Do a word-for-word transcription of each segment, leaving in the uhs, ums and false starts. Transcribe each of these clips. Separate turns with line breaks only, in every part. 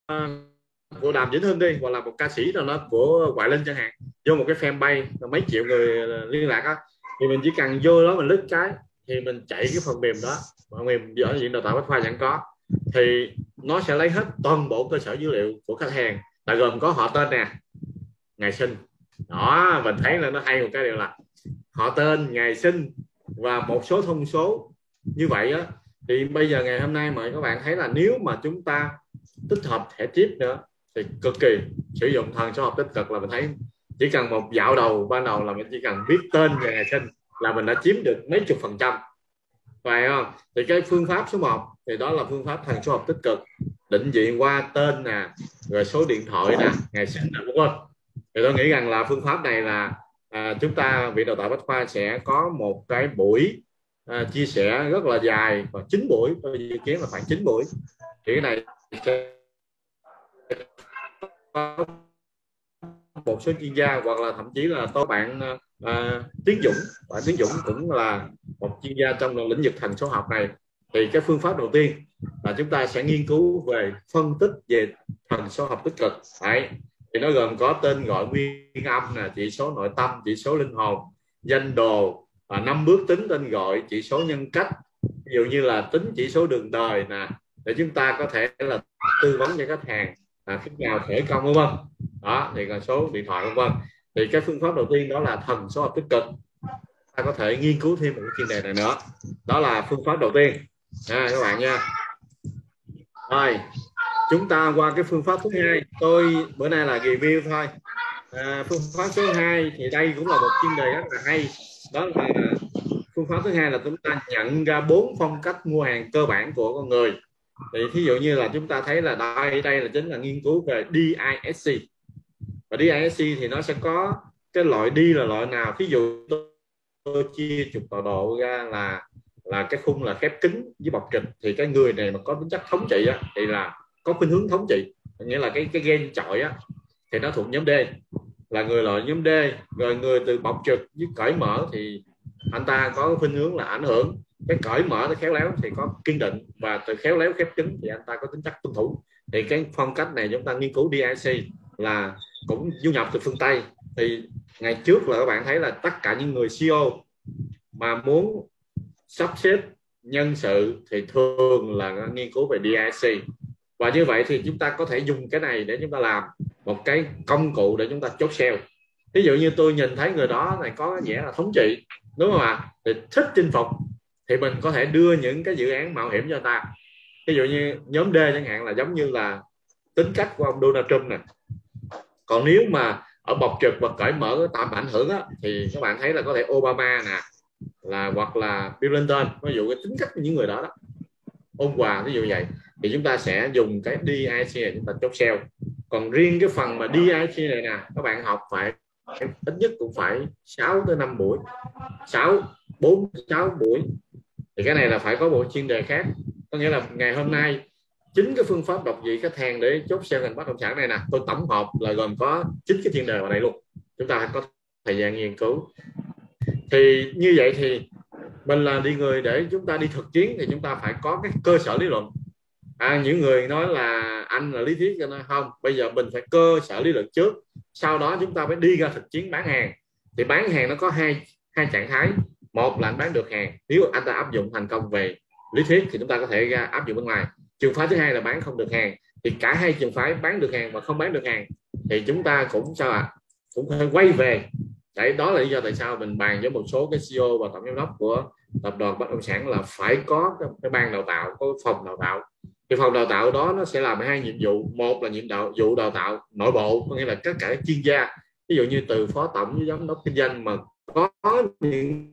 của Đàm Vĩnh Hưng đi, hoặc là một ca sĩ nào đó của Hoài Linh chẳng hạn, vô một cái fanpage mấy triệu người liên lạc á, thì mình chỉ cần vô đó mình lít cái thì mình chạy cái phần mềm đó, phần mềm ở diện đào tạo bách khoa chẳng có, thì nó sẽ lấy hết toàn bộ cơ sở dữ liệu của khách hàng, là gồm có họ tên nè, ngày sinh. Đó, mình thấy là nó hay một cái điều là họ tên, ngày sinh và một số thông số. Như vậy á, thì bây giờ ngày hôm nay mà các bạn thấy là nếu mà chúng ta tích hợp thẻ chip nữa thì cực kỳ, sử dụng thần số học tích cực là mình thấy chỉ cần một dạo đầu ban đầu là mình chỉ cần viết tên và ngày sinh là mình đã chiếm được mấy chục phần trăm, phải không? Thì cái phương pháp số một thì đó là phương pháp thần số học tích cực, định diện qua tên nè, rồi số điện thoại nè, ngày sinh nè, đúng không? Thì tôi nghĩ rằng là phương pháp này là à, chúng ta Viện Đào tạo Bách Khoa sẽ có một cái buổi à, chia sẻ rất là dài, và chín buổi, tôi dự kiến là khoảng chín buổi. Thì cái này sẽ có một số chuyên gia, hoặc là thậm chí là tôi bạn à, Tiến Dũng, bạn Tiến Dũng cũng là một chuyên gia trong lĩnh vực thần số học này. Thì cái phương pháp đầu tiên là chúng ta sẽ nghiên cứu về phân tích về thần số học tích cực. Đấy, thì nó gồm có tên gọi nguyên âm nè, chỉ số nội tâm, chỉ số linh hồn, danh đồ, và năm bước tính tên gọi, chỉ số nhân cách, ví dụ như là tính chỉ số đường đời nè, để chúng ta có thể là tư vấn cho khách hàng à, khi nào khởi công, đúng không? Đó, thì là số điện thoại, vân vân. Thì cái phương pháp đầu tiên đó là thần số học tích cực, ta có thể nghiên cứu thêm một cái chuyên đề này nữa, đó là phương pháp đầu tiên à, các bạn nha. Rồi chúng ta qua cái phương pháp thứ hai, tôi bữa nay là review thôi. À, phương pháp số hai thì đây cũng là một chuyên đề rất là hay, đó là phương pháp thứ hai là chúng ta nhận ra bốn phong cách mua hàng cơ bản của con người. Thì thí dụ như là chúng ta thấy là đây đây là chính là nghiên cứu về đê i ét xê, và đê i ét xê thì nó sẽ có cái loại D là loại nào. Thí dụ tôi, tôi chia trục tọa độ ra là là cái khung là khép kín với bọc trịch, thì cái người này mà có tính chất thống trị á, thì là có khuynh hướng thống trị, nghĩa là cái cái gen chọi á, thì nó thuộc nhóm D, là người loại nhóm D. Rồi người từ bọc trực với cởi mở thì anh ta có khuynh hướng là ảnh hưởng, cái cởi mở, cái khéo léo thì có kiên định, và từ khéo léo khép kín thì anh ta có tính chất tuân thủ. Thì cái phong cách này chúng ta nghiên cứu đê i ét xê là cũng du nhập từ phương Tây. Thì ngày trước là các bạn thấy là tất cả những người xê e ô mà muốn sắp xếp nhân sự thì thường là nghiên cứu về đê i ét xê, và như vậy thì chúng ta có thể dùng cái này để chúng ta làm một cái công cụ để chúng ta chốt sale. Ví dụ như tôi nhìn thấy người đó này có vẻ là thống trị, đúng không ạ, thì thích chinh phục, thì mình có thể đưa những cái dự án mạo hiểm cho ta. Ví dụ như nhóm D chẳng hạn là giống như là tính cách của ông Donald Trump nè. Còn nếu mà ở bọc trực và cởi mở tạm ảnh hưởng á, thì các bạn thấy là có thể Obama nè, là hoặc là Bill Clinton, ví dụ cái tính cách của những người đó đó, ôn hòa, ví dụ vậy. Thì chúng ta sẽ dùng cái đê i ét xê này chúng ta chốt sale. Còn riêng cái phần mà đê i ét xê này nè, các bạn học phải ít nhất cũng phải sáu tới năm buổi, sáu bốn sáu buổi. Thì cái này là phải có bộ chuyên đề khác. Có nghĩa là ngày hôm nay chính cái phương pháp đọc vị khách hàng để chốt sale ngành bất động sản này nè, tôi tổng hợp là gồm có chính cái chuyên đề vào đây luôn. Chúng ta có thời gian nghiên cứu. Thì như vậy thì mình là đi người để chúng ta đi thực chiến thì chúng ta phải có cái cơ sở lý luận. À, những người nói là anh là lý thuyết, cho nói không, bây giờ mình phải cơ sở lý luận trước, sau đó chúng ta mới đi ra thực chiến bán hàng. Thì bán hàng nó có hai hai trạng thái. Một là anh bán được hàng, nếu anh ta áp dụng thành công về lý thuyết thì chúng ta có thể ra áp dụng bên ngoài. Trường phái thứ hai là bán không được hàng. Thì cả hai trường phái bán được hàng và không bán được hàng thì chúng ta cũng sao ạ, à? Cũng phải quay về. Đấy, đó là lý do tại sao mình bàn với một số cái xê e ô và tổng giám đốc của tập đoàn bất động sản là phải có cái, cái ban đào tạo, có phòng đào tạo. Thì phòng đào tạo đó nó sẽ làm hai nhiệm vụ. Một là nhiệm vụ đào tạo nội bộ, có nghĩa là tất cả các chuyên gia, ví dụ như từ phó tổng với giám đốc kinh doanh mà có những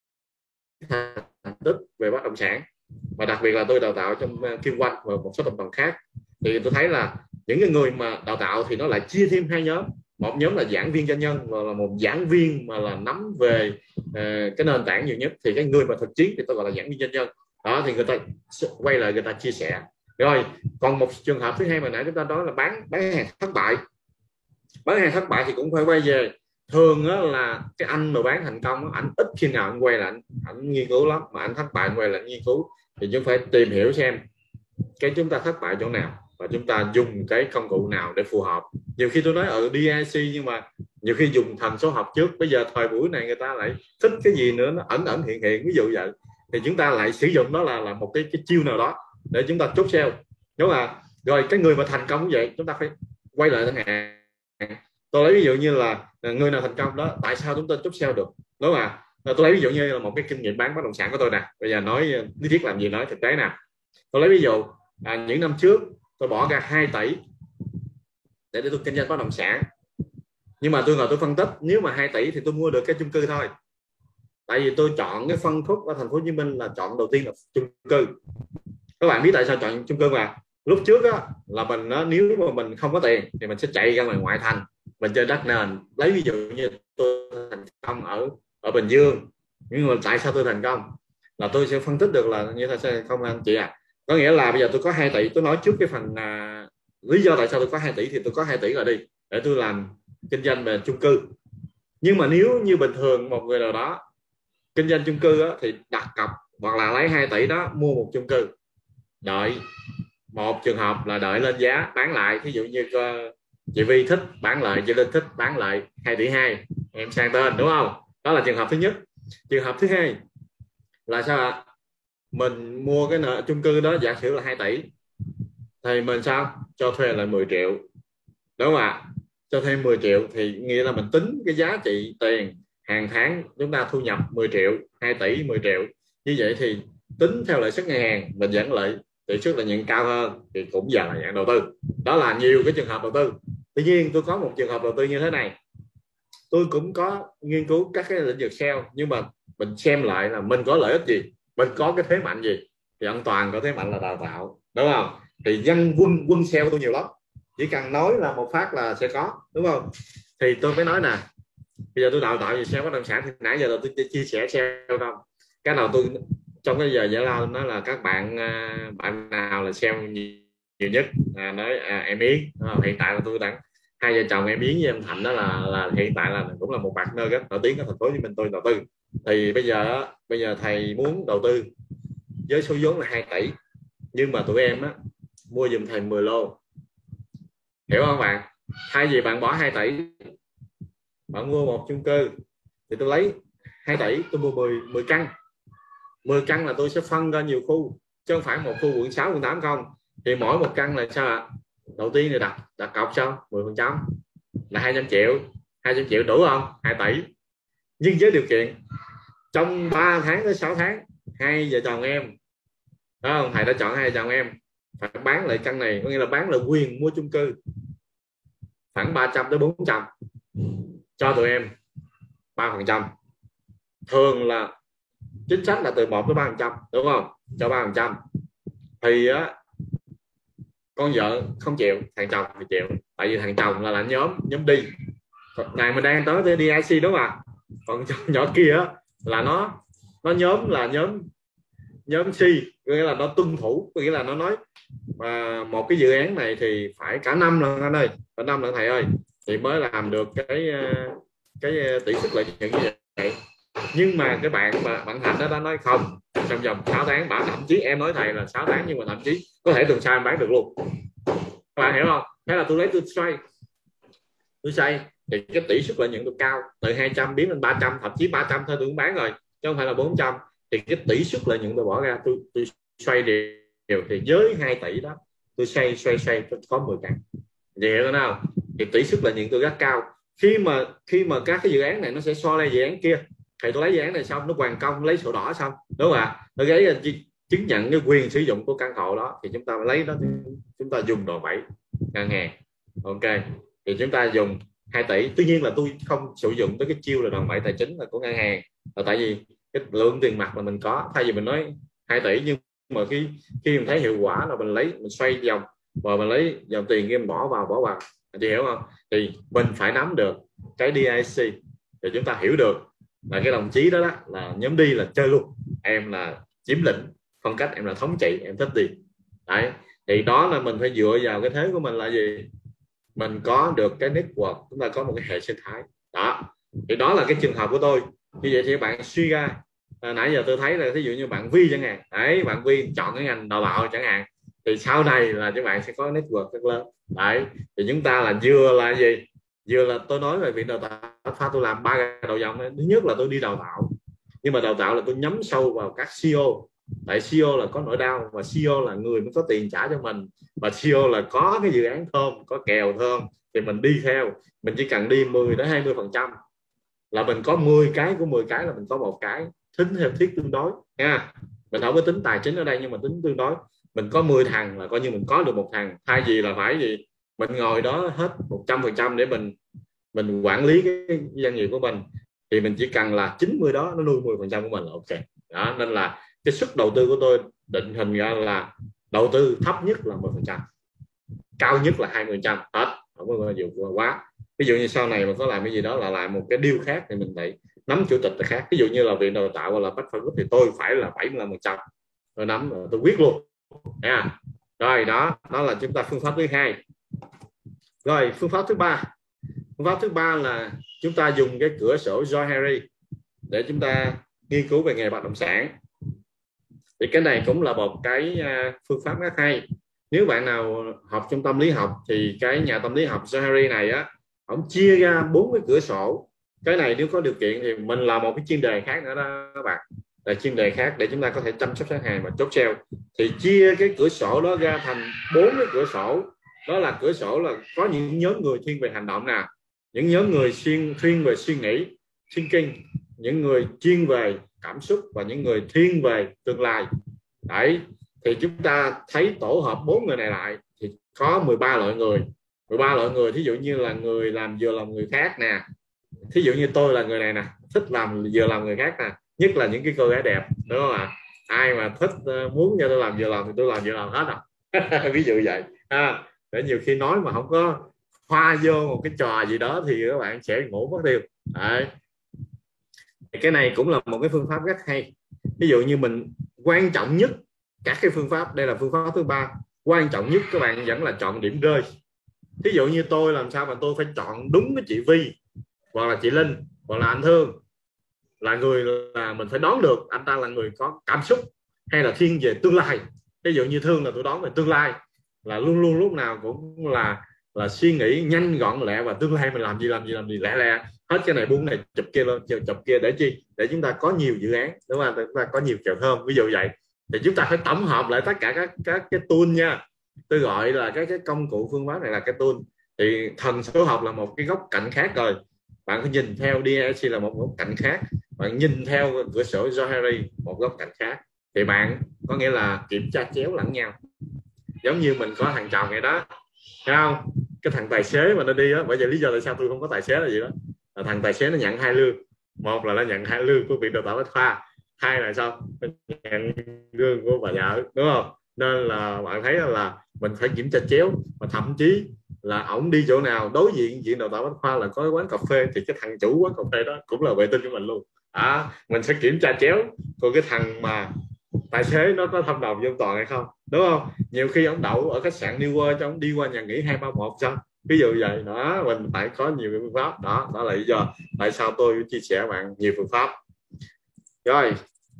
thành tích về bất động sản, và đặc biệt là tôi đào tạo trong Kim Oanh và một số tập đoàn khác. Thì tôi thấy là những cái người mà đào tạo thì nó lại chia thêm hai nhóm. Một nhóm là giảng viên doanh nhân, và là một giảng viên mà là nắm về uh, cái nền tảng nhiều nhất. Thì cái người mà thực chiến thì tôi gọi là giảng viên doanh nhân. Đó, thì người ta quay lại người ta chia sẻ. Rồi còn một trường hợp thứ hai mà nãy chúng ta nói là bán bán hàng thất bại. Bán hàng thất bại thì cũng phải quay về. Thường đó là cái anh mà bán thành công, anh ít khi nào anh quay lại anh, anh nghiên cứu lắm, mà anh thất bại anh quay lại anh nghiên cứu. Thì chúng phải tìm hiểu xem cái chúng ta thất bại chỗ nào. và chúng ta dùng cái công cụ nào để phù hợp. Nhiều khi tôi nói ở đê i xê nhưng mà nhiều khi dùng thần số học trước, bây giờ thời buổi này người ta lại thích cái gì nữa nó ẩn ẩn hiện hiện, ví dụ vậy, thì chúng ta lại sử dụng nó là là một cái, cái chiêu nào đó để chúng ta chốt sale, đúng không ạ? Rồi cái người mà thành công như vậy chúng ta phải quay lại thằng hạn. Tôi lấy ví dụ như là người nào thành công đó, tại sao chúng ta chốt sale được, đúng không ạ? Tôi lấy ví dụ như là một cái kinh nghiệm bán bất động sản của tôi nè, bây giờ nói lý thuyết làm gì nói thực tế nè. Tôi lấy ví dụ à, những năm trước tôi bỏ ra hai tỷ để, để tôi kinh doanh bất động sản, nhưng mà tôi ngồi tôi phân tích, nếu mà hai tỷ thì tôi mua được cái chung cư thôi. Tại vì tôi chọn cái phân khúc ở thành phố Hồ Chí Minh là chọn đầu tiên là chung cư. Các bạn biết tại sao chọn chung cư mà? Lúc trước á, là mình á, nếu mà mình không có tiền thì mình sẽ chạy ra ngoài ngoại thành, mình chơi đất nền. Lấy ví dụ như tôi thành công ở ở Bình Dương, nhưng mà tại sao tôi thành công là tôi sẽ phân tích được là như thế sao không anh chị à? Có nghĩa là bây giờ tôi có hai tỷ, tôi nói trước cái phần à, lý do tại sao tôi có hai tỷ, thì tôi có hai tỷ rồi đi để tôi làm kinh doanh về chung cư. Nhưng mà nếu như bình thường một người nào đó kinh doanh chung cư á, thì đặt cọc hoặc là lấy hai tỷ đó mua một chung cư, đợi một trường hợp là đợi lên giá bán lại, ví dụ như uh, chị Vi thích bán lại, chị Linh thích bán lại hai tỷ hai, em sang tên, đúng không? Đó là trường hợp thứ nhất. Trường hợp thứ hai là sao ạ? Mình mua cái nợ chung cư đó giả sử là hai tỷ, thì mình sao cho thuê lại mười triệu, đúng không ạ? Cho thuê mười triệu thì nghĩa là mình tính cái giá trị tiền hàng tháng chúng ta thu nhập mười triệu, hai tỷ mười triệu, như vậy thì tính theo lãi suất ngân hàng mình vẫn lợi tỷ suất lợi nhuận cao hơn, thì cũng giờ là dạng đầu tư. Đó là nhiều cái trường hợp đầu tư. Tuy nhiên tôi có một trường hợp đầu tư như thế này, tôi cũng có nghiên cứu các cái lĩnh vực sale, nhưng mà mình xem lại là mình có lợi ích gì, mình có cái thế mạnh gì. Thì anh Toàn có thế mạnh là đào tạo, đúng không? Thì dân quân quân sale tôi nhiều lắm, chỉ cần nói là một phát là sẽ có, đúng không? Thì tôi mới nói nè, bây giờ tôi đào tạo về sale bất động sản thì nãy giờ là tôi chia sẻ sale không? Cái nào tôi trong cái giờ giải lao nói là các bạn bạn nào là sale nhiều, nhiều nhất à, nói à, em Yến à, hiện tại là tôi đang hai vợ chồng em Yến với em Thành đó là là hiện tại là cũng là một partner rất nổi tiếng ở thành phố Hồ Chí Minh tôi đầu tư. Thì bây giờ bây giờ thầy muốn đầu tư với số vốn là hai tỷ, nhưng mà tụi em á mua giùm thầy mười lô, hiểu không bạn? Thay vì bạn bỏ hai tỷ bạn mua một chung cư, thì tôi lấy hai tỷ tôi mua mười, mười căn. mười căn là tôi sẽ phân ra nhiều khu, chứ không phải một khu quận sáu, quận tám không. Thì mỗi một căn là sao ạ? Đầu tiên là đặt đặt cọc sao mười phần trăm là hai trăm triệu. hai trăm triệu đủ không? hai tỷ. Nhưng với điều kiện trong ba tháng tới sáu tháng hai vợ chồng em, đó không, thầy đã chọn hai vợ chồng em phải bán lại căn này, có nghĩa là bán lại quyền mua chung cư khoảng ba trăm tới bốn trăm cho tụi em ba phần trăm. Thường là chính sách là từ một tới ba phần trăm, đúng không? Cho ba phần trăm thì á, con vợ không chịu, thằng chồng thì chịu, tại vì thằng chồng là lãnh nhóm nhóm đi. Này mình đang tới đê i xê đúng không ạ? Còn nhỏ kia là nó nó nhóm là nhóm nhóm C, nghĩa là nó tuân thủ, nghĩa là nó nói mà một cái dự án này thì phải cả năm lần anh ơi, cả năm lần thầy ơi thì mới làm được cái cái tỷ suất lợi nhuận như vậy. Nhưng mà cái bạn mà bạn Thành đó đã nói không, trong vòng sáu tháng, bạn thậm chí em nói thầy là sáu tháng nhưng mà thậm chí có thể tuần sau em bán được luôn. Các bạn hiểu không? Thế là tôi lấy tôi xoay tôi xoay thì cái tỷ suất lợi nhuận tôi cao, từ hai trăm biến lên ba trăm, thậm chí ba trăm thôi tôi cũng bán rồi, chứ không phải là bốn trăm. Thì cái tỷ suất lợi nhuận tôi bỏ ra tôi tôi xoay đều, thì với hai tỷ đó tôi xoay xoay xoay có mười căn, vậy hiểu không? Thì tỷ suất lợi nhuận tôi rất cao. Khi mà khi mà các cái dự án này nó sẽ so lên dự án kia, thì tôi lấy dự án này xong nó hoàn công, lấy sổ đỏ xong, đúng không ạ? Nó lấy chứng nhận cái quyền sử dụng của căn hộ đó, thì chúng ta lấy đó, chúng ta dùng đòn bẩy ngân hàng. Ok, thì chúng ta dùng hai tỷ. Tuy nhiên là tôi không sử dụng tới cái chiêu là đòn bẩy tài chính là của ngân hàng, là tại vì cái lượng tiền mặt là mình có. Thay vì mình nói hai tỷ, nhưng mà khi khi mình thấy hiệu quả là mình lấy, mình xoay vòng và mình lấy dòng tiền kia mình bỏ vào bỏ vào, chị hiểu không? Thì mình phải nắm được cái đê i xê để chúng ta hiểu được là cái đồng chí đó, đó là nhóm đi là chơi luôn, em là chiếm lĩnh, phong cách em là thống trị, em thích đi đấy. Thì đó là mình phải dựa vào cái thế của mình là gì? Mình có được cái network, chúng ta có một cái hệ sinh thái đó. Thì đó là cái trường hợp của tôi. Như vậy thì bạn suy ra à, nãy giờ tôi thấy là ví dụ như bạn Vi chẳng hạn đấy, bạn Vi chọn cái ngành đào tạo chẳng hạn, thì sau này là các bạn sẽ có network rất lớn. Đấy, thì chúng ta là vừa là gì, vừa là tôi nói về việc đào tạo Bách Khoa, tôi làm ba cái đầu dòng. Thứ nhất là tôi đi đào tạo, nhưng mà đào tạo là tôi nhắm sâu vào các xê e ô, tại xê e ô là có nỗi đau, và xê e ô là người mới có tiền trả cho mình, và xê e ô là có cái dự án thơm, có kèo thơm thì mình đi theo. Mình chỉ cần đi mười đến hai mươi phần trăm là mình có mười cái của mười cái là mình có một cái, tính theo thiết tương đối nha. Mình không có tính tài chính ở đây, nhưng mà tính tương đối. Mình có mười thằng là coi như mình có được một thằng, thay vì là phải gì mình ngồi đó hết một trăm phần trăm để mình mình quản lý cái doanh nghiệp của mình, thì mình chỉ cần là chín mươi đó nó nuôi mười phần trăm của mình là ok. Đó, nên là cái suất đầu tư của tôi định hình ra là đầu tư thấp nhất là mười phần trăm, cao nhất là hai mươi phần trăm hết, không có nhiều quá. Ví dụ như sau này mà có làm cái gì đó là làm một cái deal khác thì mình phải nắm chủ tịch là khác. Ví dụ như là viện đào tạo hoặc là Bách Khoa Group thì tôi phải là bảy mươi lăm phần trăm, tôi nắm tôi quyết luôn nha. Rồi đó, đó là chúng ta phương pháp thứ hai. Rồi phương pháp thứ ba, phương pháp thứ ba là chúng ta dùng cái cửa sổ Johari để chúng ta nghiên cứu về nghề bất động sản. Thì cái này cũng là một cái phương pháp rất hay. Nếu bạn nào học trong tâm lý học thì cái nhà tâm lý học Johari này á, ông chia ra bốn cái cửa sổ. Cái này nếu có điều kiện thì mình làm một cái chuyên đề khác nữa đó các bạn, là chuyên đề khác để chúng ta có thể chăm sóc khách hàng và chốt sale. Thì chia cái cửa sổ đó ra thành bốn cái cửa sổ. Đó là cửa sổ là có những nhóm người thiên về hành động nè, những nhóm người chuyên thiên về suy nghĩ thinking, những người chuyên về cảm xúc, và những người thiên về tương lai. Đấy, thì chúng ta thấy tổ hợp bốn người này lại thì có mười ba loại người. mười ba loại người, thí dụ như là người làm vừa lòng người khác nè, thí dụ như tôi là người này nè, thích làm vừa lòng người khác nè, nhất là những cái cô gái đẹp, đúng không ạ? Ai mà thích muốn cho tôi làm vừa lòng thì tôi làm vừa lòng hết à. Ví dụ vậy à, để nhiều khi nói mà không có khoa vô một cái trò gì đó thì các bạn sẽ ngủ mất tiêu. Đấy, cái này cũng là một cái phương pháp rất hay. Ví dụ như mình quan trọng nhất các cái phương pháp, đây là phương pháp thứ ba, quan trọng nhất các bạn vẫn là chọn điểm rơi. Ví dụ như tôi làm sao mà tôi phải chọn đúng cái chị Vi hoặc là chị Linh hoặc là anh Thương, là người là mình phải đoán được anh ta là người có cảm xúc hay là thiên về tương lai. Ví dụ như Thương là tôi đoán về tương lai, là luôn luôn lúc nào cũng là là suy nghĩ nhanh gọn lẹ, và tương lai mình làm gì làm gì làm gì lẹ lẹ hết, cái này buông này chụp kia lên chụp kia, để chi? Để chúng ta có nhiều dự án, đúng không? Chúng ta có nhiều kèo thơm, ví dụ vậy. Thì chúng ta phải tổng hợp lại tất cả các các cái tool nha. Tôi gọi là các cái công cụ phương pháp này là cái tool. Thì thần số học là một cái góc cạnh khác rồi, bạn có nhìn theo đê i xê là một góc cạnh khác, bạn nhìn theo cửa sổ Johari một góc cạnh khác, thì bạn có nghĩa là kiểm tra chéo lẫn nhau. Giống như mình có thằng chồng vậy đó, thấy không? Cái thằng tài xế mà nó đi á, bởi vì lý do tại sao tôi không có tài xế là gì đó, là thằng tài xế nó nhận hai lương. Một là nó nhận hai lương của viện đào tạo Bách Khoa, hai là sao? Nó nhận lương của bà vợ, đúng không? Nên là bạn thấy là mình phải kiểm tra chéo, và thậm chí là ổng đi chỗ nào đối diện viện đào tạo Bách Khoa là có quán cà phê, thì cái thằng chủ quán cà phê đó cũng là vệ tinh của mình luôn. À, mình sẽ kiểm tra chéo còn cái thằng mà tài xế nó có thông đồng với ông Toàn hay không, đúng không? Nhiều khi ông đậu ở khách sạn New World cho ông đi qua nhà nghỉ hai ba một sao, ví dụ vậy đó. Mình phải có nhiều cái phương pháp đó. Đó là lý do tại sao tôi chia sẻ bạn nhiều phương pháp. Rồi,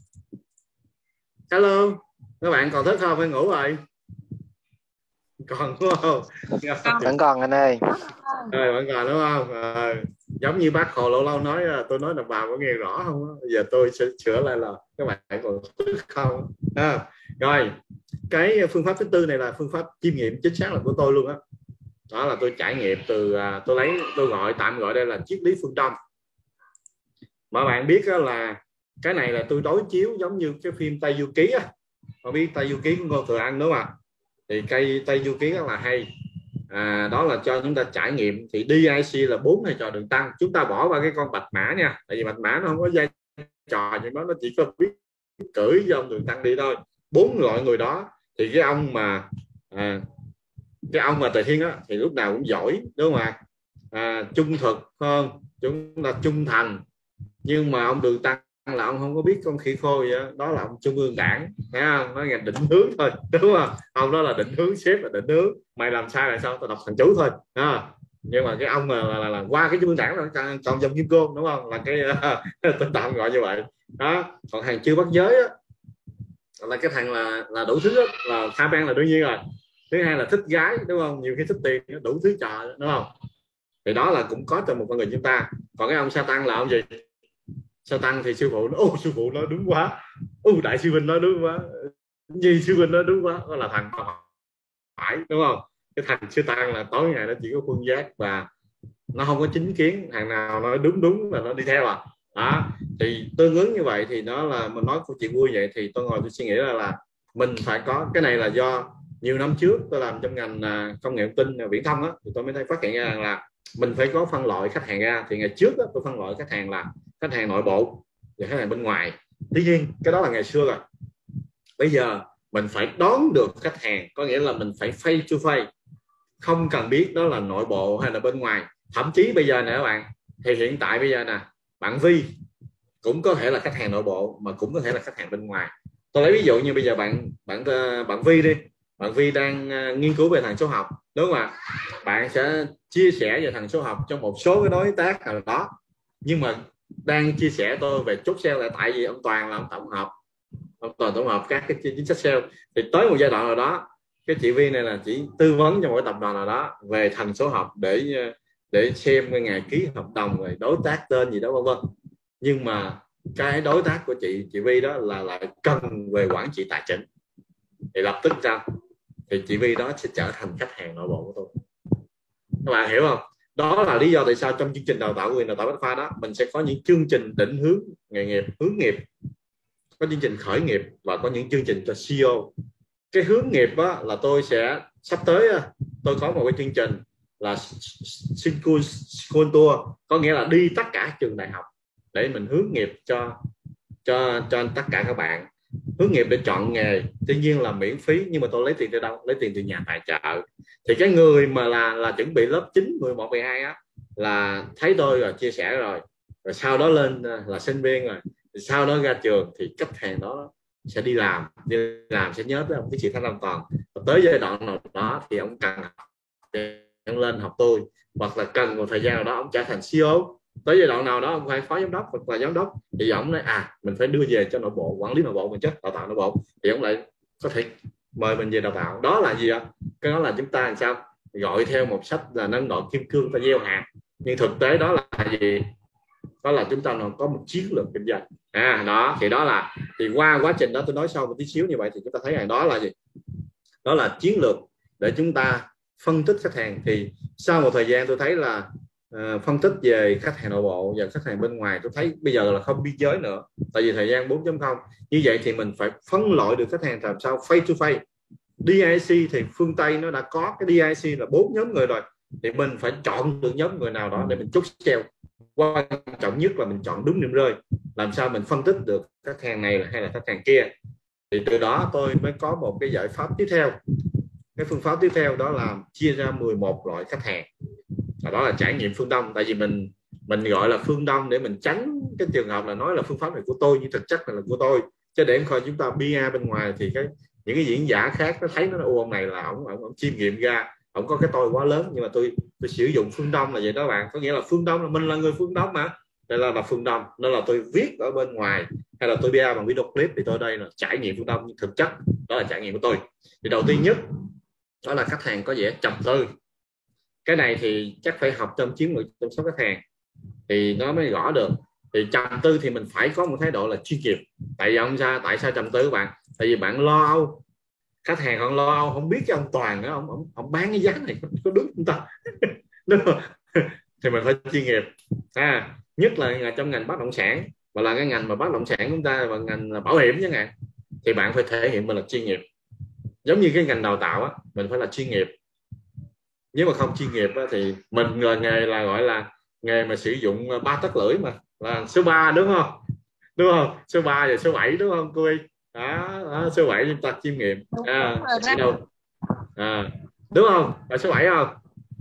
hello, các bạn còn thức không? Phải ngủ rồi. Còn đúng không?
Vẫn còn anh ơi.
Rồi, vẫn còn đúng không? À, giống như bác Hồ lâu lâu nói, tôi nói là bà có nghe rõ không? Bây giờ tôi sẽ sửa lại là các bạn còn thức không? À, rồi, cái phương pháp thứ tư này là phương pháp chiêm nghiệm chính xác là của tôi luôn á. Đó. Đó là tôi trải nghiệm từ, tôi lấy, tôi gọi tạm gọi đây là triết lý phương Đông. Mà bạn biết là cái này là tôi đối chiếu giống như cái phim Tây Du Ký á. Bạn biết Tây Du Ký của Ngô Thừa An đúng không ạ? Thì cây Tây Du Ký rất là hay. À, đó là cho chúng ta trải nghiệm. Thì đê i xê là bốn thầy trò đường tăng. Chúng ta bỏ qua cái con bạch mã nha, tại vì bạch mã nó không có vai trò, nhưng nó nó chỉ có biết cưỡi cho ông đường tăng đi thôi. Bốn loại người đó thì cái ông mà à, cái ông mà Tề Thiên đó thì lúc nào cũng giỏi, đúng không ạ? À, trung thực hơn, chúng ta trung thành. Nhưng mà ông đường tăng là ông không có biết con khỉ khô vậy đó, đó là ông trung ương đảng, thấy không? Nó là định hướng thôi, đúng không? Ông đó là định hướng, sếp là định hướng, mày làm sai là sao tao đọc thằng chú thôi à. Nhưng mà cái ông mà là, là, là qua cái trung ương đảng là còn dòng kim cương, đúng không? Là cái uh, tôi tạm gọi như vậy đó. Còn hàng chưa bắt giới á, là cái thằng là là đủ thứ đó, là tha ban là đương nhiên rồi. Thứ hai là thích gái, đúng không, nhiều khi thích tiền, đủ thứ trò, đúng không. Thì đó là cũng có trong một con người chúng ta. Còn cái ông sa tăng là ông gì? Sa tăng thì sư phụ nói, ô sư phụ nói đúng quá, ô đại sư huynh nói đúng quá, nhi sư huynh nói đúng quá, đó là thằng phải, đúng không. Cái thằng sư tăng là tối ngày nó chỉ có khuôn giác và nó không có chính kiến, thằng nào nói đúng đúng là nó đi theo à. Đó thì tương ứng như vậy thì nó là mình nói câu chuyện vui vậy, thì tôi ngồi tôi suy nghĩ là là mình phải có cái này. Là do nhiều năm trước tôi làm trong ngành công nghệ thông tin viễn thông á, thì tôi mới thấy phát hiện ra rằng là mình phải có phân loại khách hàng ra. Thì ngày trước đó, tôi phân loại khách hàng là khách hàng nội bộ và khách hàng bên ngoài. Tuy nhiên cái đó là ngày xưa rồi. Bây giờ mình phải đón được khách hàng, có nghĩa là mình phải face to face, không cần biết đó là nội bộ hay là bên ngoài. Thậm chí bây giờ nè các bạn, thì hiện tại bây giờ nè, bạn Vi cũng có thể là khách hàng nội bộ mà cũng có thể là khách hàng bên ngoài. Tôi lấy ví dụ như bây giờ bạn bạn bạn Vi đi, bạn Vi đang nghiên cứu về thằng số học, đúng không ạ? Bạn sẽ chia sẻ về thằng số học trong một số cái đối tác nào đó, nhưng mà đang chia sẻ tôi về chốt sale là tại vì ông Toàn là ông tổng hợp, ông Toàn tổng hợp các cái chính sách sale. Thì tới một giai đoạn nào đó, cái chị Vi này là chỉ tư vấn cho một tập đoàn nào đó về thành số học để để xem cái ngày ký hợp đồng, rồi đối tác tên gì đó vân vân. Nhưng mà cái đối tác của chị chị Vi đó là lại cần về quản trị tài chính, thì lập tức ra thì chị Vi đó sẽ trở thành khách hàng nội bộ của tôi. Các bạn hiểu không? Đó là lý do tại sao trong chương trình đào tạo quyền đào tạo Bách Khoa đó, mình sẽ có những chương trình định hướng nghề nghiệp, hướng nghiệp, có chương trình khởi nghiệp và có những chương trình cho xê e ô. Cái hướng nghiệp đó là tôi sẽ sắp tới tôi có một cái chương trình là School, School Tour, có nghĩa là đi tất cả trường đại học để mình hướng nghiệp cho cho cho tất cả các bạn, hướng nghiệp để chọn nghề. Tuy nhiên là miễn phí, nhưng mà tôi lấy tiền từ đâu? Lấy tiền từ nhà tài trợ. Thì cái người mà là là chuẩn bị lớp chín, mười một, mười hai á, là thấy tôi rồi chia sẻ rồi, rồi sau đó lên là sinh viên rồi, thì sau đó ra trường thì khách hàng đó sẽ đi làm, đi làm sẽ nhớ tới ông cái chị Thanh Long Toàn. Và tới giai đoạn nào đó thì ông cần ông lên học tôi, hoặc là cần một thời gian nào đó ông trở thành xê e ô. Tới giai đoạn nào đó ông phải phó giám đốc hoặc là giám đốc, thì ông nói à mình phải đưa về cho nội bộ, quản lý nội bộ mình chứ, đào tạo nội bộ, thì ông lại có thể mời mình về đào tạo. Đó là gì ạ? Cái đó là chúng ta làm sao gọi theo một sách là nâng độ kim cương ta gieo hạt, nhưng thực tế đó là gì? Đó là chúng ta có một chiến lược kinh doanh. À đó thì đó là thì qua quá trình đó tôi nói sau một tí xíu như vậy thì chúng ta thấy rằng đó là gì? Đó là chiến lược để chúng ta phân tích khách hàng. Thì sau một thời gian tôi thấy là uh, phân tích về khách hàng nội bộ và khách hàng bên ngoài, tôi thấy bây giờ là không biên giới nữa, tại vì thời gian bốn chấm không. Như vậy thì mình phải phân loại được khách hàng làm sao face to face. đê i xê thì phương Tây nó đã có cái đê i xê là bốn nhóm người rồi, thì mình phải chọn được nhóm người nào đó để mình chốt sale. Quan trọng nhất là mình chọn đúng điểm rơi, làm sao mình phân tích được khách hàng này hay là khách hàng kia. Thì từ đó tôi mới có một cái giải pháp tiếp theo. Cái phương pháp tiếp theo đó là chia ra mười một loại khách hàng, và đó là trải nghiệm phương Đông. Tại vì mình mình gọi là phương Đông để mình tránh cái trường hợp là nói là phương pháp này của tôi nhưng thực chất là, là của tôi. Chứ để coi chúng ta pê e bên ngoài thì cái những cái diễn giả khác nó thấy nó ô ông này là ông ông, ông chiêm nghiệm ra, ông có cái tôi quá lớn. Nhưng mà tôi tôi sử dụng phương Đông là vậy đó bạn, có nghĩa là phương Đông là mình là người phương Đông mà, đây là, là phương Đông, nên là tôi viết ở bên ngoài hay là tôi pê e bằng video clip thì tôi đây là trải nghiệm phương Đông, nhưng thực chất đó là trải nghiệm của tôi. Thì đầu tiên nhất đó là khách hàng có vẻ trầm tư. Cái này thì chắc phải học trong chiến lược chăm sóc khách hàng thì nó mới gõ được. Thì trầm tư thì mình phải có một thái độ là chuyên nghiệp. Tại vì ông sao tại sao trầm tư các bạn? Tại vì bạn lo âu, khách hàng còn lo âu không biết cái ông Toàn đó, ông, ông, ông bán cái giá này có đúng không ta? Đúng không? Thì mình phải chuyên nghiệp. À, nhất là trong ngành bất động sản, và là cái ngành mà bất động sản chúng ta và ngành là bảo hiểm chẳng hạn, thì bạn phải thể hiện mình là chuyên nghiệp. Giống như cái ngành đào tạo á, mình phải là chuyên nghiệp. Nếu mà không chuyên nghiệp á, thì mình nghề là gọi là nghề mà sử dụng ba tấc lưỡi mà là số ba, đúng không? Đúng không? Số ba và số bảy, đúng không cô Y? Đó, đó số bảy chúng ta chuyên nghiệp. À, đâu? À, đúng không? Là số bảy không?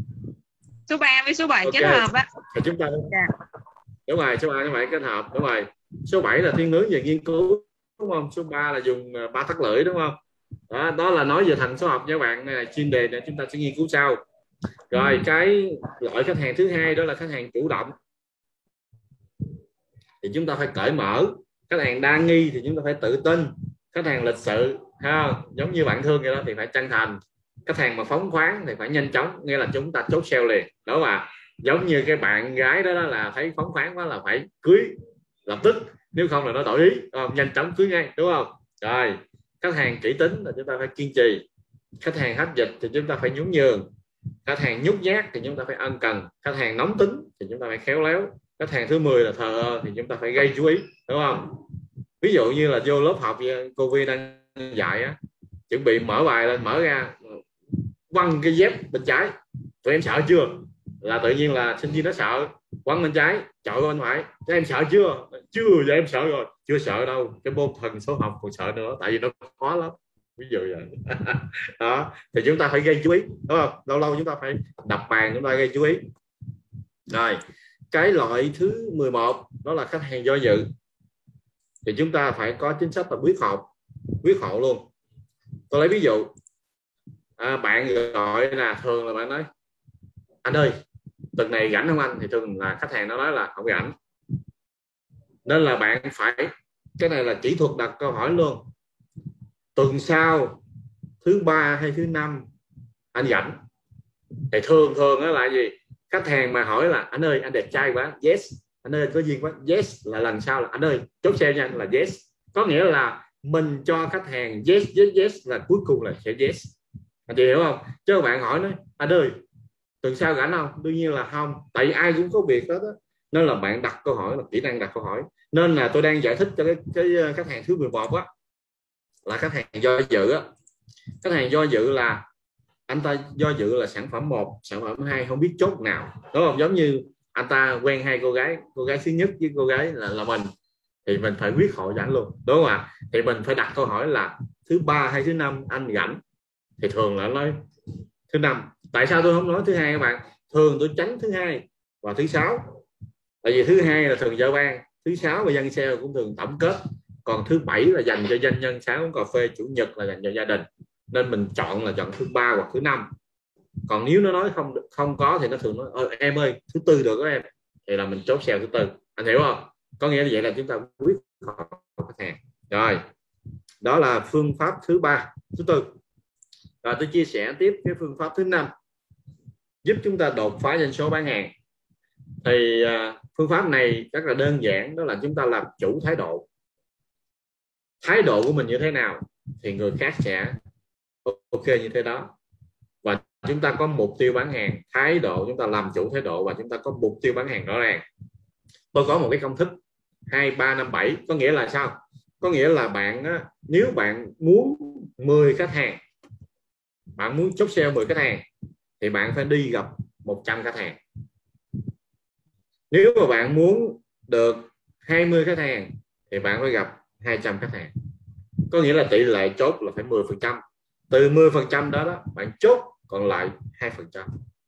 Số ba với số bảy okay. Kết hợp á.
Thì chúng ta yeah. Đúng rồi, số ba số bảy kết hợp, đúng rồi. Số bảy là thiên hướng về nghiên cứu, đúng không? Số ba là dùng ba tấc lưỡi, đúng không? Đó, đó là nói về thành số học nha bạn, này chuyên đề này chúng ta sẽ nghiên cứu sau. Rồi cái loại khách hàng thứ hai đó là khách hàng chủ động. Thì chúng ta phải cởi mở. Khách hàng đa nghi thì chúng ta phải tự tin. khách hàng lịch sự ha, giống như bạn thương vậy đó thì phải chân thành. Khách hàng mà phóng khoáng thì phải nhanh chóng, nghĩa là chúng ta chốt sale liền, đúng không ạ? Giống như cái bạn gái đó, đó là thấy phóng khoáng quá là phải cưới lập tức, nếu không là nó đổi ý, không? Nhanh chóng cưới ngay, đúng không? Rồi, khách hàng kỹ tính là chúng ta phải kiên trì, khách hàng hách dịch thì chúng ta phải nhún nhường, khách hàng nhút nhát thì chúng ta phải ân cần, khách hàng nóng tính thì chúng ta phải khéo léo, khách hàng thứ mười là thờ ơ thì chúng ta phải gây chú ý, đúng không? Ví dụ như là vô lớp học cô Vi đang dạy á, chuẩn bị mở bài lên, mở ra quăng cái dép bên trái, tụi em sợ chưa, là tự nhiên là sinh viên nó sợ, quăng bên trái chọi bên phải, các em sợ chưa? Chưa, giờ em sợ rồi. Chưa sợ đâu, cái môn thần số học còn sợ nữa, tại vì nó khó lắm, ví dụ vậy. Đó thì chúng ta phải gây chú ý, đúng không? Lâu lâu chúng ta phải đập bàn, chúng ta gây chú ý. Rồi, cái loại thứ mười một đó là khách hàng do dự, thì chúng ta phải có chính sách là quyết hộ, quyết hộ luôn. Tôi lấy ví dụ, à, bạn gọi là thường là bạn nói anh ơi tuần này rảnh không anh, thì thường là khách hàng nó nói là không rảnh, nên là bạn phải, cái này là kỹ thuật đặt câu hỏi luôn, tuần sau thứ ba hay thứ năm anh rảnh. Thì thường thường đó là gì, khách hàng mà hỏi là anh ơi anh đẹp trai quá, yes. Anh ơi có duyên quá, yes. Là lần sau là anh ơi chốt xe nha, là yes. Có nghĩa là mình cho khách hàng yes yes yes là cuối cùng là sẽ yes. Anh chị hiểu không? Chứ bạn hỏi nói anh ơi tuần sau rảnh không, đương nhiên là không, tại vì ai cũng có việc đó, đó. Nên là bạn đặt câu hỏi là kỹ năng đặt câu hỏi. Nên là tôi đang giải thích cho cái, cái khách hàng thứ mười một á, là khách hàng do dự á. Khách hàng do dự là anh ta do dự là sản phẩm một, sản phẩm hai không biết chốt nào, đúng không? Giống như anh ta quen hai cô gái, cô gái thứ nhất với cô gái là là mình, thì mình phải quyết hội rảnh luôn, đúng không ạ? Thì mình phải đặt câu hỏi là thứ ba hay thứ năm anh rảnh, thì thường là nói thứ năm. Tại sao tôi không nói thứ hai các bạn? Thường tôi tránh thứ hai và thứ sáu, tại vì thứ hai là thường giao ban, thứ sáu và dân sale cũng thường tổng kết, còn thứ bảy là dành cho doanh nhân sáng uống cà phê, chủ nhật là dành cho gia đình, nên mình chọn là chọn thứ ba hoặc thứ năm. Còn nếu nó nói không không có thì nó thường nói ơ em ơi thứ tư được đó em, thì là mình chốt sale thứ tư. Anh hiểu không? Có nghĩa là vậy là chúng ta quyết khách hàng. Rồi, đó là phương pháp thứ ba, thứ tư. Rồi tôi chia sẻ tiếp cái phương pháp thứ năm, giúp chúng ta đột phá doanh số bán hàng. Thì uh, phương pháp này rất là đơn giản, đó là chúng ta làm chủ thái độ. Thái độ của mình như thế nào thì người khác sẽ ok như thế đó. Và chúng ta có mục tiêu bán hàng, thái độ chúng ta làm chủ thái độ, và chúng ta có mục tiêu bán hàng rõ ràng. Tôi có một cái công thức hai ba năm bảy, có nghĩa là sao? Có nghĩa là bạn á, nếu bạn muốn mười khách hàng, bạn muốn chốt sale mười khách hàng, thì bạn phải đi gặp một trăm khách hàng. Nếu mà bạn muốn được hai mươi khách hàng thì bạn phải gặp hai trăm khách hàng. Có nghĩa là tỷ lệ chốt là phải mười phần trăm. Từ mười phần trăm đó, đó bạn chốt còn lại hai phần trăm.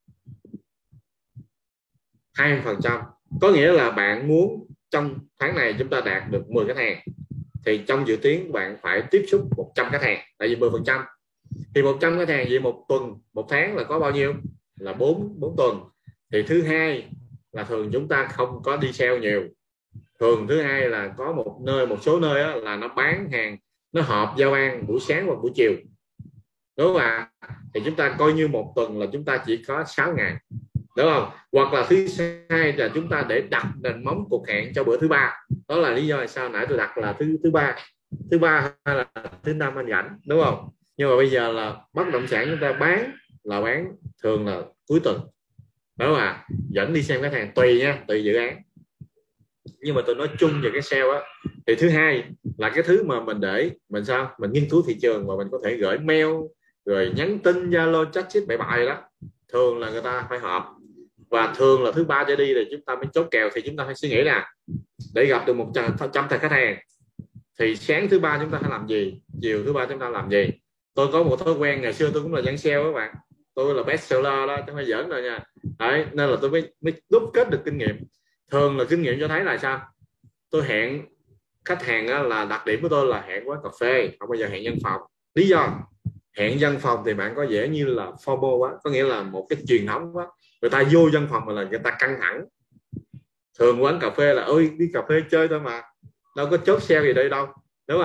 hai phần trăm có nghĩa là bạn muốn trong tháng này chúng ta đạt được mười khách hàng, thì trong dự kiến bạn phải tiếp xúc một trăm khách hàng, tại vì mười phần trăm thì một trăm khách hàng vậy một tuần, một tháng là có bao nhiêu? Là bốn tuần. Thì thứ hai là thường chúng ta không có đi sale nhiều. Thường thứ hai là có một nơi, một số nơi đó, là nó bán hàng, nó họp giao ban buổi sáng và buổi chiều, đúng không ạ? Thì chúng ta coi như một tuần là chúng ta chỉ có sáu ngày, đúng không? Hoặc là thứ hai là chúng ta để đặt nền móng cuộc hẹn cho bữa thứ ba. Đó là lý do sao nãy tôi đặt là thứ thứ ba, thứ ba hay là thứ năm anh rảnh, đúng không? Nhưng mà bây giờ là bất động sản chúng ta bán là bán thường là cuối tuần, đúng không ạ? Dẫn đi xem khách hàng tùy nha, tùy dự án. Nhưng mà tôi nói chung về cái sale á, thì thứ hai là cái thứ mà mình để mình sao mình nghiên cứu thị trường, và mình có thể gửi mail rồi nhắn tin Zalo chat chít bậy bạ đó, thường là người ta phải họp. Và thường là thứ ba trở đi thì chúng ta mới chốt kèo. Thì chúng ta phải suy nghĩ là để gặp được một trăm khách hàng thì sáng thứ ba chúng ta phải làm gì, chiều thứ ba chúng ta làm gì. Tôi có một thói quen, ngày xưa tôi cũng là dân sale các bạn, tôi là best seller đó chứ không phải giỡn rồi nha. Đấy, nên là tôi mới, mới đúc kết được kinh nghiệm. Thường là kinh nghiệm cho thấy là sao, tôi hẹn khách hàng á, là đặc điểm của tôi là hẹn quán cà phê, không bao giờ hẹn văn phòng. Lý do hẹn văn phòng thì bạn có vẻ như là formal quá, có nghĩa là một cái truyền thống quá, người ta vô văn phòng mà là người ta căng thẳng. Thường quán cà phê là ơi đi cà phê chơi thôi mà, đâu có chốt sale gì đây đâu, đúng không?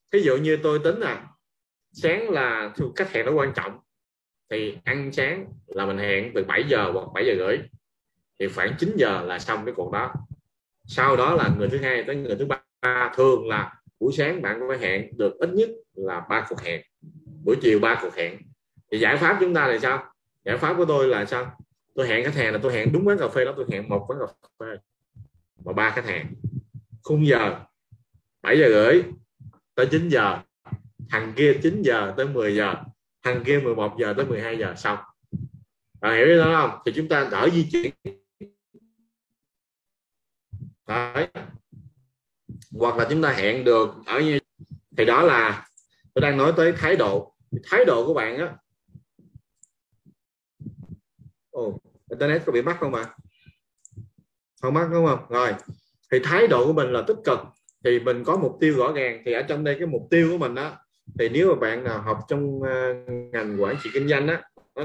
Thí dụ như tôi tính là sáng là khách hẹn nó quan trọng, thì ăn sáng là mình hẹn từ bảy giờ hoặc bảy giờ rưỡi, thì khoảng chín giờ là xong cái cuộc đó. Sau đó là người thứ hai tới người thứ ba, thường là buổi sáng bạn phải hẹn được ít nhất là ba cuộc hẹn, buổi chiều ba cuộc hẹn. Thì giải pháp chúng ta là sao? Giải pháp của tôi là sao? Tôi hẹn khách hàng là tôi hẹn đúng quán cà phê đó, tôi hẹn một quán cà phê và ba khách hàng, khung giờ bảy giờ rưỡi tới chín giờ, thằng kia chín giờ tới mười giờ, thằng kia mười một giờ tới mười hai giờ, xong. Bạn hiểu cái đó không? Thì chúng ta đỡ di chuyển. Đấy. Hoặc là chúng ta hẹn được ở như thì đó là tôi đang nói tới thái độ. Thái độ của bạn á. Ồ, internet có bị mắc không ạ? Không mắc đúng không? Rồi. Thì thái độ của mình là tích cực, thì mình có mục tiêu rõ ràng. Thì ở trong đây cái mục tiêu của mình đó, thì nếu mà bạn nào học trong uh, ngành quản trị kinh doanh á,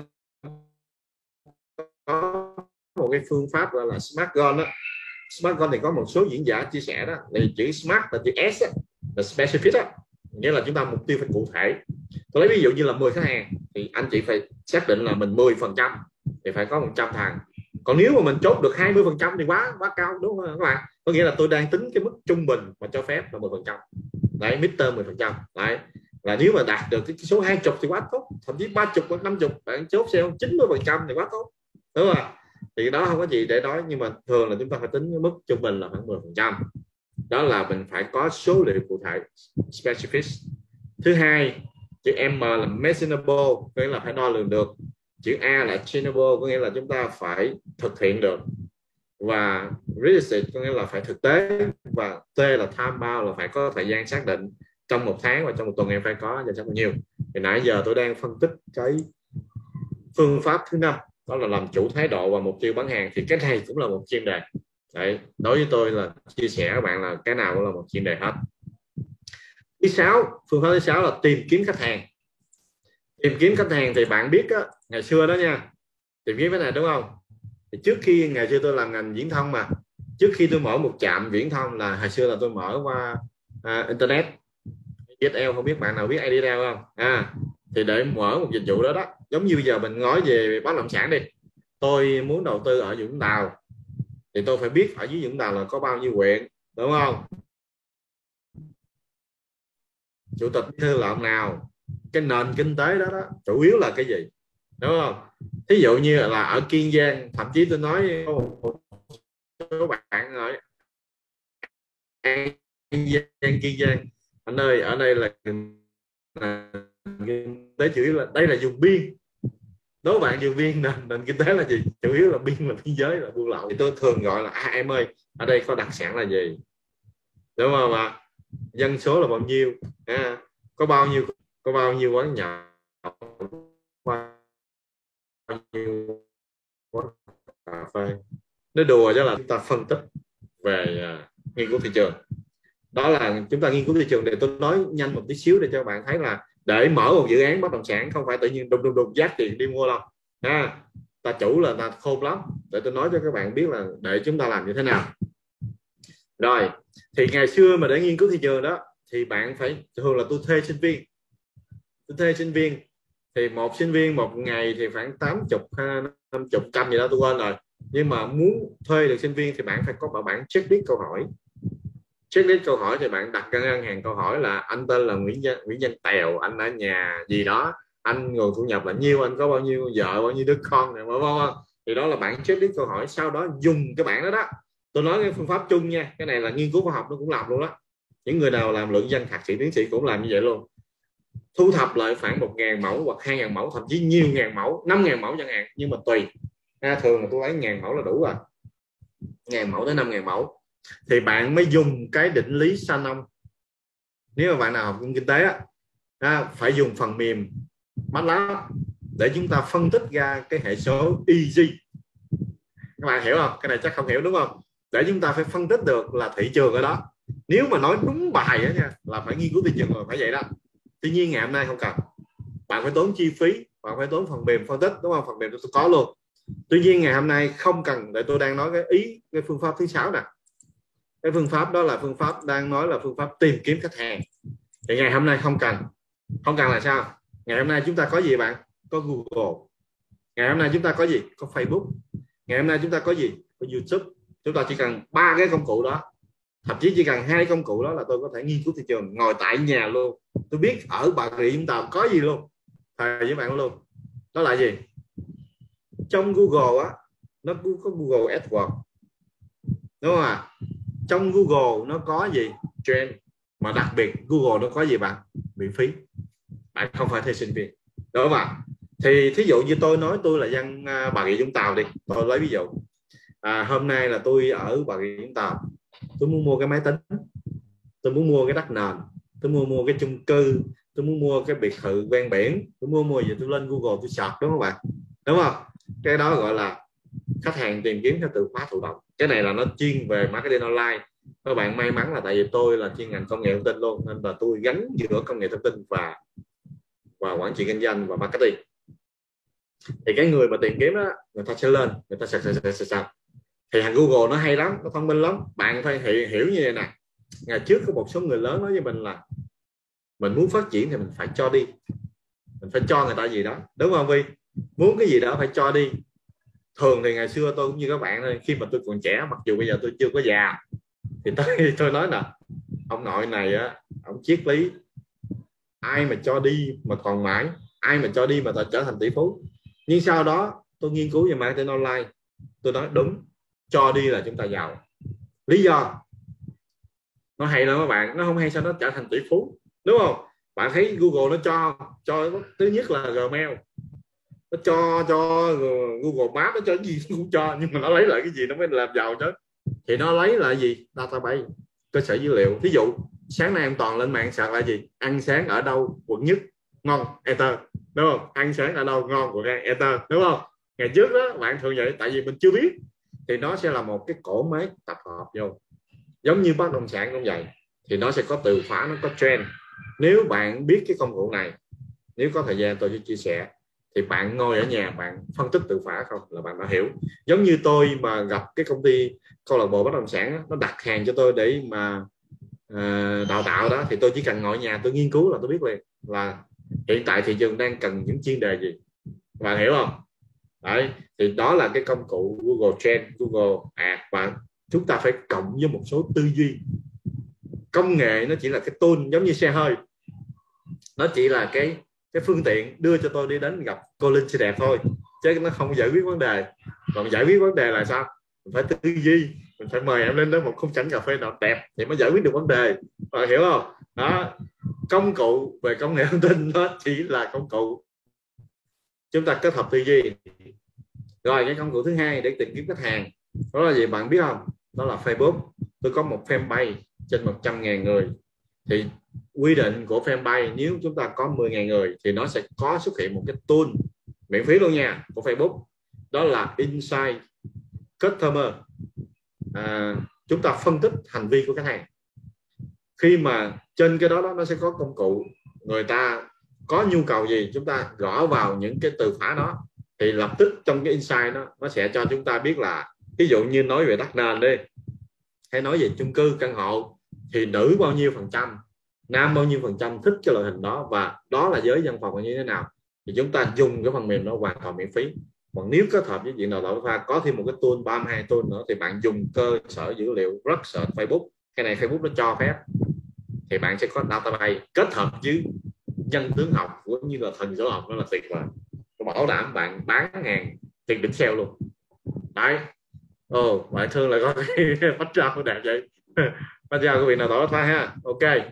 có một cái phương pháp gọi là Smart Goal đó. Smart Goal thì có một số diễn giả chia sẻ đó, thì chữ Smart là chữ S đó, là specific đó, nghĩa là chúng ta mục tiêu phải cụ thể. Tôi lấy ví dụ như là mười khách hàng, thì anh chị phải xác định là mình mười phần trăm thì phải có một trăm thằng. Còn nếu mà mình chốt được hai mươi phần trăm thì quá quá cao, đúng không các bạn? Có nghĩa là tôi đang tính cái mức trung bình mà cho phép là mười phần trăm. Đấy, Mister mười phần trăm. Đấy. Là nếu mà đạt được cái số hai mươi thì quá tốt, thậm chí ba mươi hoặc năm mươi, bạn chốt xem chín mươi phần trăm thì quá tốt. Đúng không? Thì đó không có gì để nói, nhưng mà thường là chúng ta phải tính cái mức trung bình là khoảng mười phần trăm. Đó là mình phải có số liệu cụ thể, specific. Thứ hai, chữ M là measurable, có nghĩa là phải đo lường được. Chữ A là achievable, có nghĩa là chúng ta phải thực hiện được. Và realistic có nghĩa là phải thực tế. Và T là time bound, là phải có thời gian xác định, trong một tháng và trong một tuần em phải có danh sách bao nhiêu. Thì nãy giờ tôi đang phân tích cái phương pháp thứ năm, đó là làm chủ thái độ và mục tiêu bán hàng. Thì cái này cũng là một chuyên đề. Đấy, đối với tôi là chia sẻ các bạn là cái nào cũng là một chuyên đề hết. Thứ sáu, phương pháp thứ sáu là tìm kiếm khách hàng. Tìm kiếm khách hàng thì bạn biết á, ngày xưa đó nha, tìm kiếm cái này đúng không? Thì trước khi ngày xưa tôi làm ngành viễn thông mà, trước khi tôi mở một trạm viễn thông là hồi xưa là tôi mở qua à, internet. đê ét lờ, không biết bạn nào biết đê ét lờ không? À, thì để mở một dịch vụ đó đó, giống như bây giờ mình nói về bất động sản đi, tôi muốn đầu tư ở Vũng Tàu thì tôi phải biết ở dưới Vũng Tàu là có bao nhiêu huyện, đúng không? Chủ tịch thư lợn nào, cái nền kinh tế đó đó chủ yếu là cái gì, đúng không? Thí dụ như là ở Kiên Giang, thậm chí tôi nói một số bạn ở Kiên Giang, Kiên Giang anh ơi, ở đây là kinh tế chủ yếu là đây là vùng biên. Đối với bạn vùng biên nền, nền kinh tế là gì? Chủ yếu là biên, là biên giới, là buôn lậu. Thì tôi thường gọi là à, em ơi, ở đây có đặc sản là gì, đúng không ạ? Dân số là bao nhiêu, à, có bao nhiêu có bao nhiêu quán nhậu, bao nhiêu quán cà phê. Nói đùa chứ là chúng ta phân tích về uh, nghiên cứu thị trường. Đó là chúng ta nghiên cứu thị trường. Để tôi nói nhanh một tí xíu để cho bạn thấy là để mở một dự án bất động sản không phải tự nhiên đùng đùng đùng giác tiền đi mua đâu. À, ta chủ là ta khôn lắm. Để tôi nói cho các bạn biết là để chúng ta làm như thế nào. Rồi, thì ngày xưa mà để nghiên cứu thị trường đó thì bạn phải, thường là tôi thuê sinh viên. Tôi thuê sinh viên thì một sinh viên một ngày thì khoảng tám mươi, năm mươi, trăm gì đó tôi quên rồi. Nhưng mà muốn thuê được sinh viên thì bạn phải có bản checklist câu hỏi. Checklist câu hỏi thì bạn đặt ngân hàng câu hỏi là anh tên là Nguyễn Văn, Nguyễn Văn Tèo, anh ở nhà gì đó, anh nguồn thu nhập là nhiêu, anh có bao nhiêu vợ, bao nhiêu đứa con này, thì đó là bạn checklist câu hỏi. Sau đó dùng cái bản đó đó, tôi nói cái phương pháp chung nha, cái này là nghiên cứu khoa học nó cũng làm luôn đó, những người nào làm luận văn thạc sĩ tiến sĩ cũng làm như vậy luôn. Thu thập lại khoảng một ngàn mẫu hoặc hai ngàn mẫu, thậm chí nhiều ngàn mẫu, năm ngàn mẫu chẳng hạn, nhưng mà tùy. À, thường là tôi lấy ngàn mẫu là đủ rồi, ngàn mẫu tới năm ngàn mẫu thì bạn mới dùng cái định lý Shannon. Nếu mà bạn nào học kinh tế á, à, phải dùng phần mềm MATLAB để chúng ta phân tích ra cái hệ số e giê. Các bạn hiểu không? Cái này chắc không hiểu đúng không? Để chúng ta phải phân tích được là thị trường ở đó. Nếu mà nói đúng bài đó nha, là phải nghiên cứu thị trường rồi, phải vậy đó. Tuy nhiên ngày hôm nay không cần, bạn phải tốn chi phí, bạn phải tốn phần mềm phân tích, đúng không? Phần mềm tôi có luôn. Tuy nhiên ngày hôm nay không cần, để tôi đang nói cái ý cái phương pháp thứ sáu nè. Cái phương pháp đó là phương pháp đang nói là phương pháp tìm kiếm khách hàng. Thì ngày hôm nay không cần. Không cần là sao? Ngày hôm nay chúng ta có gì bạn? Có Google. Ngày hôm nay chúng ta có gì? Có Facebook. Ngày hôm nay chúng ta có gì? Có YouTube. Chúng ta chỉ cần ba cái công cụ đó, thậm chí chỉ cần hai công cụ đó là tôi có thể nghiên cứu thị trường ngồi tại nhà luôn. Tôi biết ở Bà Rịa Vũng Tàu có gì luôn, thầy với bạn luôn. Đó là gì? Trong Google á, nó có Google AdWords, đúng không ạ? Trong Google nó có gì? Trend. Mà đặc biệt Google nó có gì bạn? Miễn phí. Bạn không phải thuê sinh viên, đúng không ạ? Thì thí dụ như tôi nói tôi là dân Bà Rịa Vũng Tàu đi, tôi lấy ví dụ. À, hôm nay là tôi ở Bà Rịa Vũng Tàu, tôi muốn mua cái máy tính, tôi muốn mua cái đất nền, tôi muốn mua cái chung cư, tôi muốn mua cái biệt thự ven biển, tôi muốn mua gì, tôi lên Google tôi search, đúng không bạn? Đúng không? Cái đó gọi là khách hàng tìm kiếm theo từ khóa thụ động. Cái này là nó chuyên về marketing online. Các bạn may mắn là tại vì tôi là chuyên ngành công nghệ thông tin luôn, nên là tôi gắn giữa công nghệ thông tin và và quản trị kinh doanh và marketing. Thì cái người mà tìm kiếm đó, người ta sẽ lên, người ta sạch sạch sạch sạch. Thì hàng Google nó hay lắm, nó thông minh lắm. Bạn phải hiểu, hiểu như vậy nè. Ngày trước có một số người lớn nói với mình là mình muốn phát triển thì mình phải cho đi, mình phải cho người ta gì đó, đúng không Vi? Muốn cái gì đó phải cho đi. Thường thì ngày xưa tôi cũng như các bạn thôi, khi mà tôi còn trẻ, mặc dù bây giờ tôi chưa có già, thì tôi tôi nói là ông nội này á, ông triết lý ai mà cho đi mà còn mãi, ai mà cho đi mà ta trở thành tỷ phú. Nhưng sau đó tôi nghiên cứu về marketing online, tôi nói đúng, cho đi là chúng ta giàu. Lý do nó hay lắm các bạn, nó không hay sao nó trở thành tỷ phú, đúng không? Bạn thấy Google nó cho cho thứ nhất là Gmail, nó cho cho Google Maps, nó cho cái gì cũng cho, nhưng mà nó lấy lại cái gì nó mới làm giàu chứ? Thì nó lấy lại gì? Database, cơ sở dữ liệu. Ví dụ sáng nay em toàn lên mạng sạc là gì? Ăn sáng ở đâu? Quận Nhất, ngon, enter, đúng không? Ăn sáng ở đâu? Ngon, quận hai, enter, đúng không? Ngày trước đó bạn thường vậy, tại vì mình chưa biết, thì nó sẽ là một cái cỗ máy tập hợp vô. Giống như bất động sản cũng vậy, thì nó sẽ có từ khóa, nó có trend. Nếu bạn biết cái công cụ này, nếu có thời gian tôi sẽ chia sẻ, thì bạn ngồi ở nhà bạn phân tích từ khóa không là bạn đã hiểu. Giống như tôi mà gặp cái công ty câu lạc bộ bất động sản, nó đặt hàng cho tôi để mà uh, đào tạo đó, thì tôi chỉ cần ngồi ở nhà tôi nghiên cứu là tôi biết liền là hiện tại thị trường đang cần những chuyên đề gì. Bạn hiểu không? Đấy, thì đó là cái công cụ Google Trend, Google Ads. Và chúng ta phải cộng với một số tư duy. Công nghệ nó chỉ là cái tool, giống như xe hơi, nó chỉ là cái cái phương tiện đưa cho tôi đi đến gặp cô Linh xinh đẹp thôi, chứ nó không giải quyết vấn đề. Còn giải quyết vấn đề là sao? Mình phải tư duy, mình phải mời em lên đó một khung cảnh cà phê nào đẹp thì mới giải quyết được vấn đề. Bạn hiểu không? Đó, công cụ về công nghệ thông tin nó chỉ là công cụ, chúng ta kết hợp tư duy. Rồi cái công cụ thứ hai để tìm kiếm khách hàng, đó là gì bạn biết không? Đó là Facebook. Tôi có một fanpage trên một trăm nghìn người, thì quy định của fanpage nếu chúng ta có mười nghìn người thì nó sẽ có xuất hiện một cái tool miễn phí luôn nha của Facebook, đó là Insight Customer. À, chúng ta phân tích hành vi của khách hàng. Khi mà trên cái đó, đó nó sẽ có công cụ, người ta có nhu cầu gì chúng ta gõ vào những cái từ khóa đó, thì lập tức trong cái insight đó nó sẽ cho chúng ta biết là, ví dụ như nói về đất nền đi, hay nói về chung cư căn hộ, thì nữ bao nhiêu phần trăm, nam bao nhiêu phần trăm thích cái loại hình đó, và đó là giới văn phòng như thế nào, thì chúng ta dùng cái phần mềm đó hoàn toàn miễn phí. Còn nếu kết hợp với chuyện đào tạo pha có thêm một cái tool ba mươi hai tool nữa, thì bạn dùng cơ sở dữ liệu rất sợ Facebook. Cái này Facebook nó cho phép, thì bạn sẽ có database kết hợp với nhân tướng học cũng như là thần số học, nó là tuyệt vời. Tôi bảo đảm bạn bán hàng tiền đỉnh sale luôn đấy. Ồ, oh, bạn thương là có cái bánh rau đẹp vậy. Bánh rau của vị nào đó pha ha. Ok,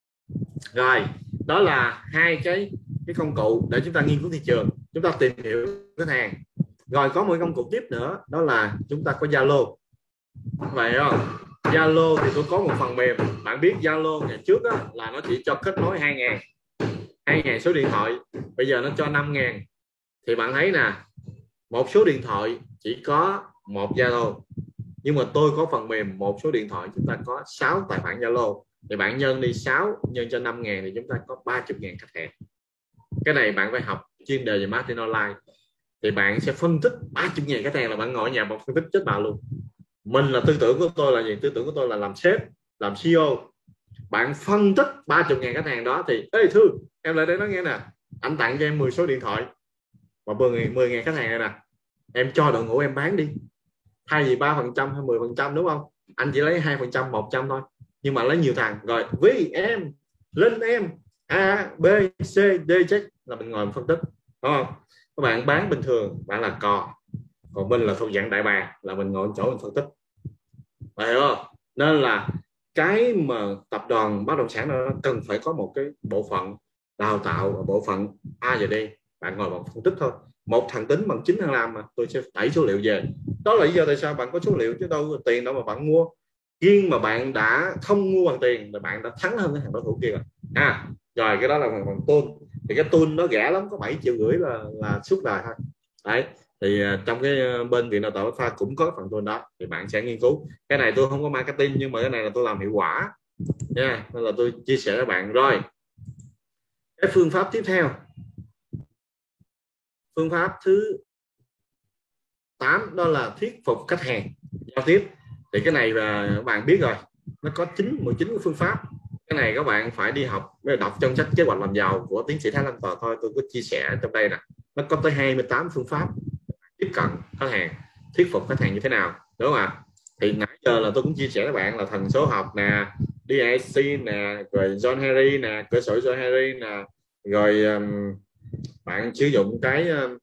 rồi đó là hai cái cái công cụ để chúng ta nghiên cứu thị trường, chúng ta tìm hiểu khách hàng. Rồi có một công cụ tiếp nữa, đó là chúng ta có Zalo. Vậy không? Zalo thì tôi có một phần mềm. Bạn biết Zalo ngày trước đó, là nó chỉ cho kết nối hai ngàn hai ngàn số điện thoại, bây giờ nó cho năm ngàn. Thì bạn thấy nè, một số điện thoại chỉ có một Zalo, nhưng mà tôi có phần mềm một số điện thoại chúng ta có sáu tài khoản Zalo, thì bạn nhân đi sáu nhân cho năm ngàn thì chúng ta có ba mươi ngàn khách hàng. Cái này bạn phải học chuyên đề về marketing online, thì bạn sẽ phân tích ba mươi ngàn khách hàng, là bạn ngồi ở nhà một phân tích chết bà luôn. Mình là tư tưởng của tôi là gì? Tư tưởng của tôi là làm sếp, làm xê e ô, bạn phân tích ba mươi ngàn khách hàng đó thì ê Thư, em lại đây nói nghe nè, anh tặng cho em mười số điện thoại và mười ngàn khách hàng này nè, em cho đội ngũ em bán đi, thay vì ba phần trăm hay mười phần trăm đúng không, anh chỉ lấy hai phần trăm một trăm thôi, nhưng mà lấy nhiều thằng rồi vì em lên em A B C D check là mình ngồi phân tích, đúng không? Các bạn bán bình thường bạn là cò, còn mình là thuộc dạng đại bàng, là mình ngồi chỗ mình phân tích, phải không? Nên là cái mà tập đoàn bất động sản nó cần phải có một cái bộ phận đào tạo, bộ phận A và D, bạn ngồi bằng phân tích thôi, một thằng tính bằng chín thằng làm mà tôi sẽ đẩy số liệu về. Đó là lý do tại sao bạn có số liệu chứ đâu có tiền đâu mà bạn mua. Riêng mà bạn đã không mua bằng tiền thì bạn đã thắng hơn cái thằng đối thủ kia rồi. À, rồi cái đó là bằng, bằng tool, thì cái tool nó rẻ lắm, có bảy triệu rưỡi là là suốt đời thôi. Đấy, thì uh, trong cái uh, bên Viện Đào tạo Bách Khoa cũng có phần tool đó, thì bạn sẽ nghiên cứu. Cái này tôi không có marketing, nhưng mà cái này là tôi làm hiệu quả nha, yeah, nên là tôi chia sẻ với bạn. Rồi cái phương pháp tiếp theo, phương pháp thứ tám, đó là thuyết phục khách hàng giao tiếp. Thì cái này là các bạn biết rồi, nó có chín mười chín cái phương pháp. Cái này các bạn phải đi học, đọc trong sách Kế hoạch làm giàu của tiến sĩ Thái Lan Tòa thôi, tôi có chia sẻ trong đây nè. Nó có tới hai mươi tám phương pháp tiếp cận khách hàng, thuyết phục khách hàng như thế nào, đúng không ạ? Thì nãy giờ là tôi cũng chia sẻ với bạn là thần số học nè, đê i xê nè, rồi John Harry nè, cửa sổ John Harry nè, rồi um, bạn sử dụng cái um,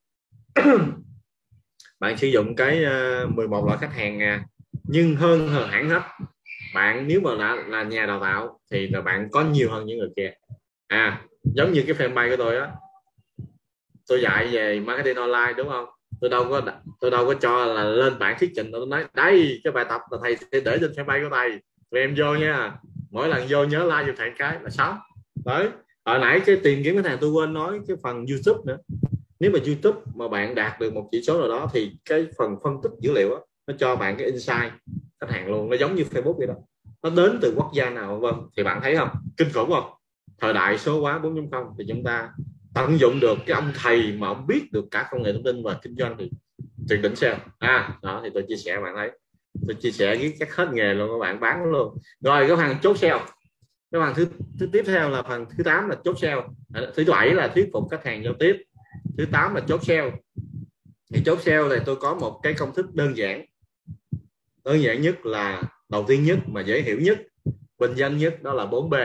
bạn sử dụng cái uh, mười một loại khách hàng nè. Nhưng hơn hơn hẳn hết, bạn nếu mà là, là nhà đào tạo thì là bạn có nhiều hơn những người kia. À, giống như cái fanpage của tôi á, tôi dạy về marketing online đúng không, tôi đâu có tôi đâu có cho là lên bảng thuyết trình tôi nói đây cái bài tập là thầy sẽ để trên fanpage của thầy, tụi em vô nha, mỗi lần vô nhớ like cho thầy cái là xong. Đấy, hồi nãy cái tìm kiếm cái thằng tôi quên nói cái phần YouTube nữa. Nếu mà YouTube mà bạn đạt được một chỉ số nào đó thì cái phần phân tích dữ liệu đó, nó cho bạn cái insight khách hàng luôn, nó giống như Facebook vậy đó, nó đến từ quốc gia nào vân. Thì bạn thấy không, kinh khủng không? Thời đại số hóa bốn chấm không thì chúng ta tận dụng được cái ông thầy mà ông biết được cả công nghệ thông tin và kinh doanh thì tuyệt đỉnh sale. À đó, thì tôi chia sẻ bạn thấy, tôi chia sẻ với các hết nghề luôn, các bạn bán luôn. Rồi cái phần chốt sale, cái phần thứ, thứ tiếp theo là phần thứ tám là chốt sale, thứ bảy là thuyết phục khách hàng giao tiếp, thứ tám là chốt sale. Thì chốt sale này tôi có một cái công thức đơn giản, đơn giản nhất là đầu tiên nhất mà dễ hiểu nhất, bình dân nhất, đó là bốn B.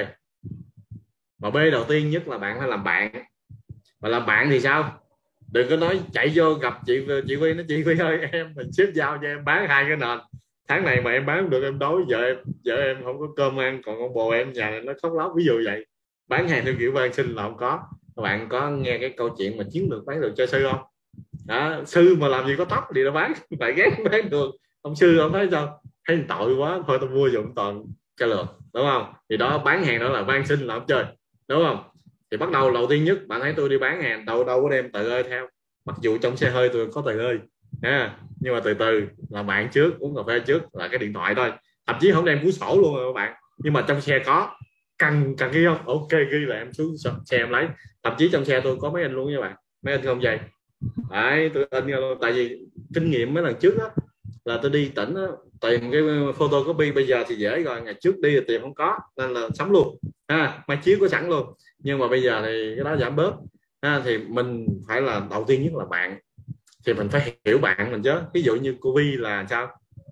Mà B đầu tiên nhất là bạn phải làm bạn. Và làm bạn thì sao? Đừng có nói chạy vô gặp chị chị Vi, nó chị Vi ơi em mình xếp giao cho em bán hai cái nền, tháng này mà em bán không được em đói, vợ em vợ em không có cơm ăn, còn con bồ em nhà này nó khóc lóc, ví dụ vậy. Bán hàng theo kiểu van xin là không có. Các bạn có nghe cái câu chuyện mà chiến lược bán được cho sư không? Đó, sư mà làm gì có tóc thì nó bán, phải ghét bán được. Ông sư ông thấy sao, thấy tội quá thôi tôi mua dụng toàn cái lượt, đúng không? Thì đó, bán hàng đó là van xin là không chơi, đúng không? Thì bắt đầu đầu tiên nhất bạn thấy tôi đi bán hàng đâu đâu có đem tờ ơi theo, mặc dù trong xe hơi tôi có tờ ơi à, nhưng mà từ từ là bạn trước, uống cà phê trước là cái điện thoại thôi, thậm chí không đem cuốn sổ luôn rồi các bạn, nhưng mà trong xe có. Cần cần ghi không? Ok, ghi là em xuống xe em lấy. Thậm chí trong xe tôi có mấy anh luôn nha bạn, mấy anh không dày. Đấy, tôi in luôn, tại vì kinh nghiệm mấy lần trước đó là tôi đi tỉnh đó, tìm cái photocopy bây giờ thì dễ rồi, ngày trước đi thì tìm không có nên là sắm luôn ha, máy chiếu có sẵn luôn. Nhưng mà bây giờ thì cái đó giảm bớt ha, thì mình phải là đầu tiên nhất là bạn, thì mình phải hiểu bạn mình chứ. Ví dụ như cô Vi là sao,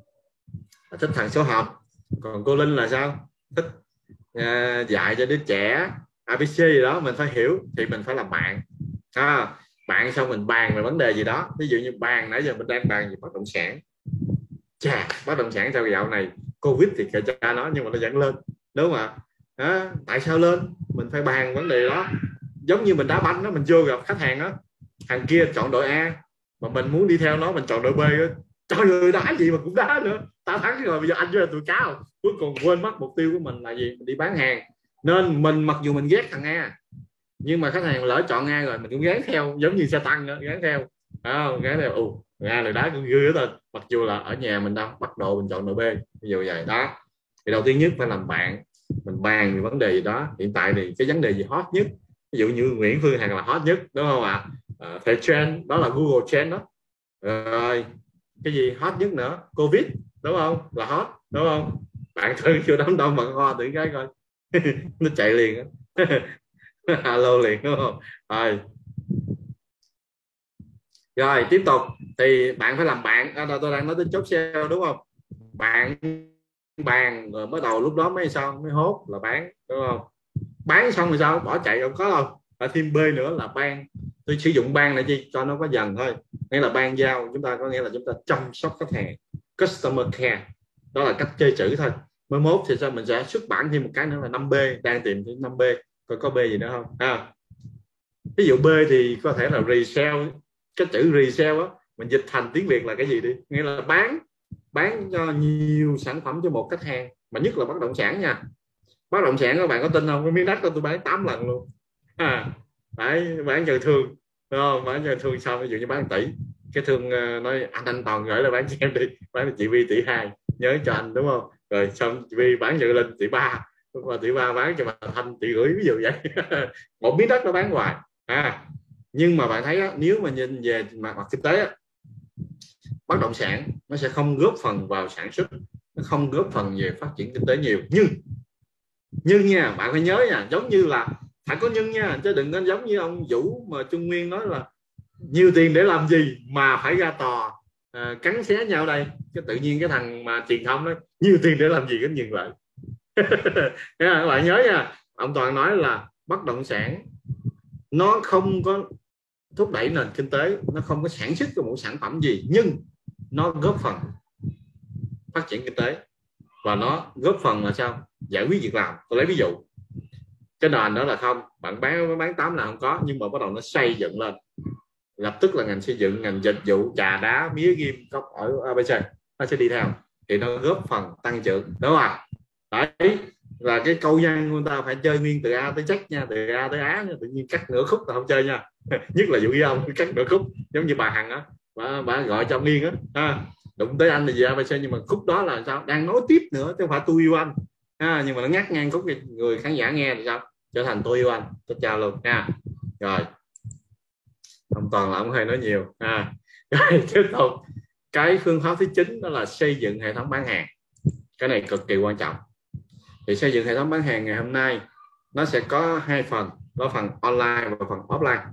là thích thằng số học, còn cô Linh là sao, thích uh, dạy cho đứa trẻ a bê xê gì đó, mình phải hiểu thì mình phải làm bạn à, bạn xong mình bàn về vấn đề gì đó. Ví dụ như bàn nãy giờ mình đang bàn về bất động sản, chà bất động sản sao dạo này Covid thì kệ cha nó, nhưng mà nó vẫn lên, đúng không ạ? À, tại sao lên, mình phải bàn vấn đề đó. Giống như mình đá banh đó, mình vô gặp khách hàng đó, thằng kia chọn đội A mà mình muốn đi theo nó, mình chọn đội B đó. Trời ơi, đá gì mà cũng đá nữa, tao thắng rồi bây giờ anh với tụi cáo, cuối cùng quên mất mục tiêu của mình là gì, mình đi bán hàng. Nên mình mặc dù mình ghét thằng A, nhưng mà khách hàng lỡ chọn A rồi mình cũng gán theo, giống như xe tăng đó, gán theo à, gán theo ù A rồi đá cũng ghê hết, mặc dù là ở nhà mình đâu bắt đồ mình chọn đội B, ví dụ vậy đó. Thì đầu tiên nhất phải làm bạn, mình bàn về vấn đề gì đó. Hiện tại thì cái vấn đề gì hot nhất, ví dụ như Nguyễn Phương Hằng là hot nhất, đúng không ạ? À, thời trend đó là Google trend đó. Rồi cái gì hot nhất nữa, Covid, đúng không, là hot, đúng không? Bạn thử chưa đám đông bằng ho thử cái coi, nó chạy liền alo liền đúng không? Rồi rồi tiếp tục thì bạn phải làm bạn. À, tôi đang nói tới chốt sale đúng không? Bạn bàn rồi bắt đầu lúc đó mới sao mới hốt là bán đúng không? Bán xong rồi sao bỏ chạy không có đâu. Và thêm B nữa là ban, tôi sử dụng ban này chi cho nó có dần thôi, nghĩa là ban giao chúng ta có nghĩa là chúng ta chăm sóc khách hàng, customer care, đó là cách chơi chữ thôi. Mới mốt thì sao mình sẽ xuất bản thêm một cái nữa là năm B, đang tìm thêm năm B coi có B gì nữa không à. Ví dụ B thì có thể là resell, cái chữ resell á mình dịch thành tiếng Việt là cái gì đi, nghĩa là bán bán cho nhiều sản phẩm cho một khách hàng, mà nhất là bất động sản nha. Bất động sản các bạn có tin không, cái miếng đất đó tôi bán tám lần luôn à. Đấy, bán cho thương đúng không? Bán cho thương xong ví dụ như bán tỷ, cái thương nói anh anh Toàn gửi là bán cho em đi, bán cho chị Vi tỷ hai nhớ cho anh đúng không? Rồi xong chị Vi bán cho Linh tỷ ba, và tỷ ba bán cho bà Thanh tỷ gửi, ví dụ vậy. Một miếng đất nó bán hoài à. Nhưng mà bạn thấy á, nếu mà nhìn về mặt, mặt kinh tế á, bất động sản nó sẽ không góp phần vào sản xuất, nó không góp phần về phát triển kinh tế nhiều. Nhưng nhưng nha bạn phải nhớ nha, giống như là phải có nhưng nha, chứ đừng có giống như ông Vũ mà Trung Nguyên nói là nhiều tiền để làm gì mà phải ra tòa à, cắn xé nhau đây. Cái tự nhiên cái thằng mà truyền thông đó nhiều tiền để làm gì cái nhìn lại. Các bạn nhớ nha, ông Toàn nói là bất động sản nó không có thúc đẩy nền kinh tế, nó không có sản xuất một sản phẩm gì, nhưng nó góp phần phát triển kinh tế và nó góp phần là sao giải quyết việc làm. Tôi lấy ví dụ cái nền đó là không, bạn bán bán tám là không có, nhưng mà bắt đầu nó xây dựng lên, lập tức là ngành xây dựng, ngành dịch vụ, trà đá, mía ghim, cốc ở a bê xê nó sẽ đi theo, thì nó góp phần tăng trưởng đúng không? Đấy là cái câu văn của người ta phải chơi nguyên từ A tới Z nha, từ A tới Á nha. Tự nhiên cắt nửa khúc là không chơi nha. Nhất là Vũ Ý ông cắt nửa khúc, giống như bà Hằng á, bà, bà gọi cho ông Nghiên á à, đụng tới anh là gì a bê xê, nhưng mà khúc đó là sao đang nói tiếp nữa chứ không phải tôi yêu anh à, nhưng mà nó ngắt ngang khúc người khán giả nghe thì sao trở thành tôi yêu anh, tôi chào luôn nha. Rồi ông Toàn là ông hay nói nhiều à. Rồi tiếp tục cái phương pháp thứ chín đó là xây dựng hệ thống bán hàng. Cái này cực kỳ quan trọng. Thì xây dựng hệ thống bán hàng ngày hôm nay nó sẽ có hai phần, đó phần online và phần offline.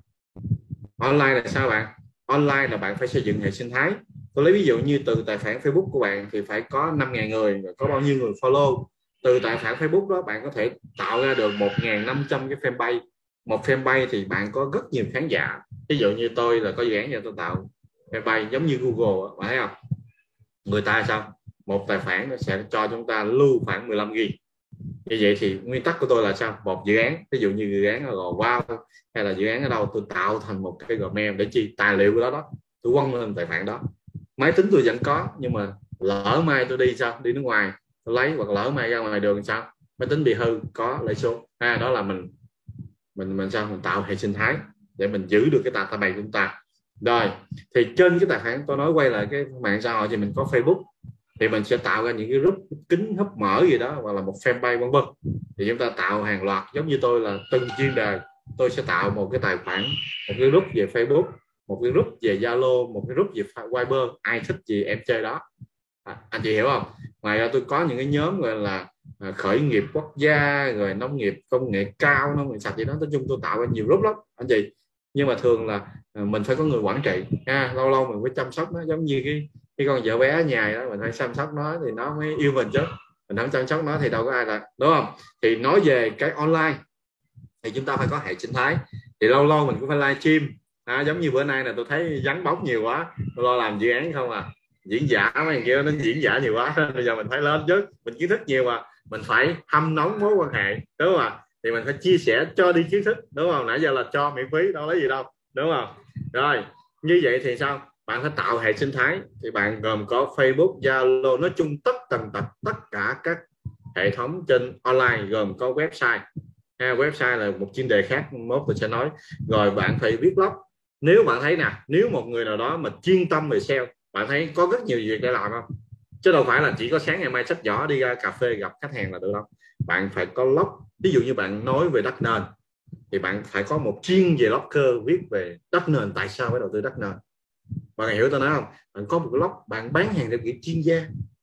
Online là sao bạn? Online là bạn phải xây dựng hệ sinh thái. Tôi lấy ví dụ như từ tài khoản Facebook của bạn thì phải có năm nghìn người, có bao nhiêu người follow. Từ tài khoản Facebook đó bạn có thể tạo ra được một nghìn năm trăm cái fanpage. Một fanpage thì bạn có rất nhiều khán giả. Ví dụ như tôi là có dự án cho tôi tạo fanpage giống như Google, bạn thấy không? Người ta sao? Một tài khoản nó sẽ cho chúng ta lưu khoảng mười lăm gi bi. Như vậy thì nguyên tắc của tôi là sao? Một dự án, ví dụ như dự án ở Wow hay là dự án ở đâu, tôi tạo thành một cái Gmail để chi tài liệu của đó đó, tôi quăng lên tài khoản đó. Máy tính tôi vẫn có, nhưng mà lỡ mai tôi đi sao? Đi nước ngoài tôi lấy, hoặc lỡ mai ra ngoài đường sao? Máy tính bị hư có lấy số. À, đó là mình mình mình sao? Mình tạo hệ sinh thái để mình giữ được cái database của chúng ta. Rồi thì trên cái tài khoản, tôi nói quay lại cái mạng xã hội thì mình có Facebook, thì mình sẽ tạo ra những cái group kính húp mở gì đó, hoặc là một fanpage vân vân. Thì chúng ta tạo hàng loạt, giống như tôi là từng chuyên đề tôi sẽ tạo một cái tài khoản, một cái group về Facebook, một cái group về Zalo, một cái group về Viber, ai thích gì em chơi đó à, anh chị hiểu không? Ngoài ra tôi có những cái nhóm gọi là khởi nghiệp quốc gia, rồi nông nghiệp công nghệ cao, nông nghiệp sạch gì đó, nói chung tôi tạo ra nhiều group lắm anh chị. Nhưng mà thường là mình phải có người quản trị ha, lâu lâu mình phải chăm sóc nó, giống như cái cái con vợ bé ở nhà đó, mình phải chăm sóc nó thì nó mới yêu mình chứ, mình không chăm sóc nó thì đâu có ai là, đúng không? Thì nói về cái online thì chúng ta phải có hệ sinh thái, thì lâu lâu mình cũng phải live stream à, giống như bữa nay là tôi thấy vắng bóng nhiều quá, tôi lo làm dự án không à, diễn giả mấy kia nó diễn giả nhiều quá bây giờ mình phải lên chứ, mình kiến thức nhiều mà mình phải hâm nóng mối quan hệ, đúng không ạ? Thì mình phải chia sẻ cho đi kiến thức, đúng không? Nãy giờ là cho miễn phí đâu lấy gì đâu, đúng không? Rồi như vậy thì sao? Bạn phải tạo hệ sinh thái, thì bạn gồm có Facebook, Zalo, nói chung tất tần tật tất cả các hệ thống trên online, gồm có website ha, website là một chuyên đề khác, mốt tôi sẽ nói. Rồi bạn phải viết blog. Nếu bạn thấy nè, nếu một người nào đó mà chuyên tâm về sale, bạn thấy có rất nhiều việc để làm không? Chứ đâu phải là chỉ có sáng ngày mai xách giỏ đi ra cà phê gặp khách hàng là được đâu. Bạn phải có blog. Ví dụ như bạn nói về đất nền thì bạn phải có một chuyên về blogger viết về đất nền, tại sao phải đầu tư đất nền. Bạn hiểu tôi nói không? Bạn có một blog, bạn bán hàng theo kiểu chuyên gia,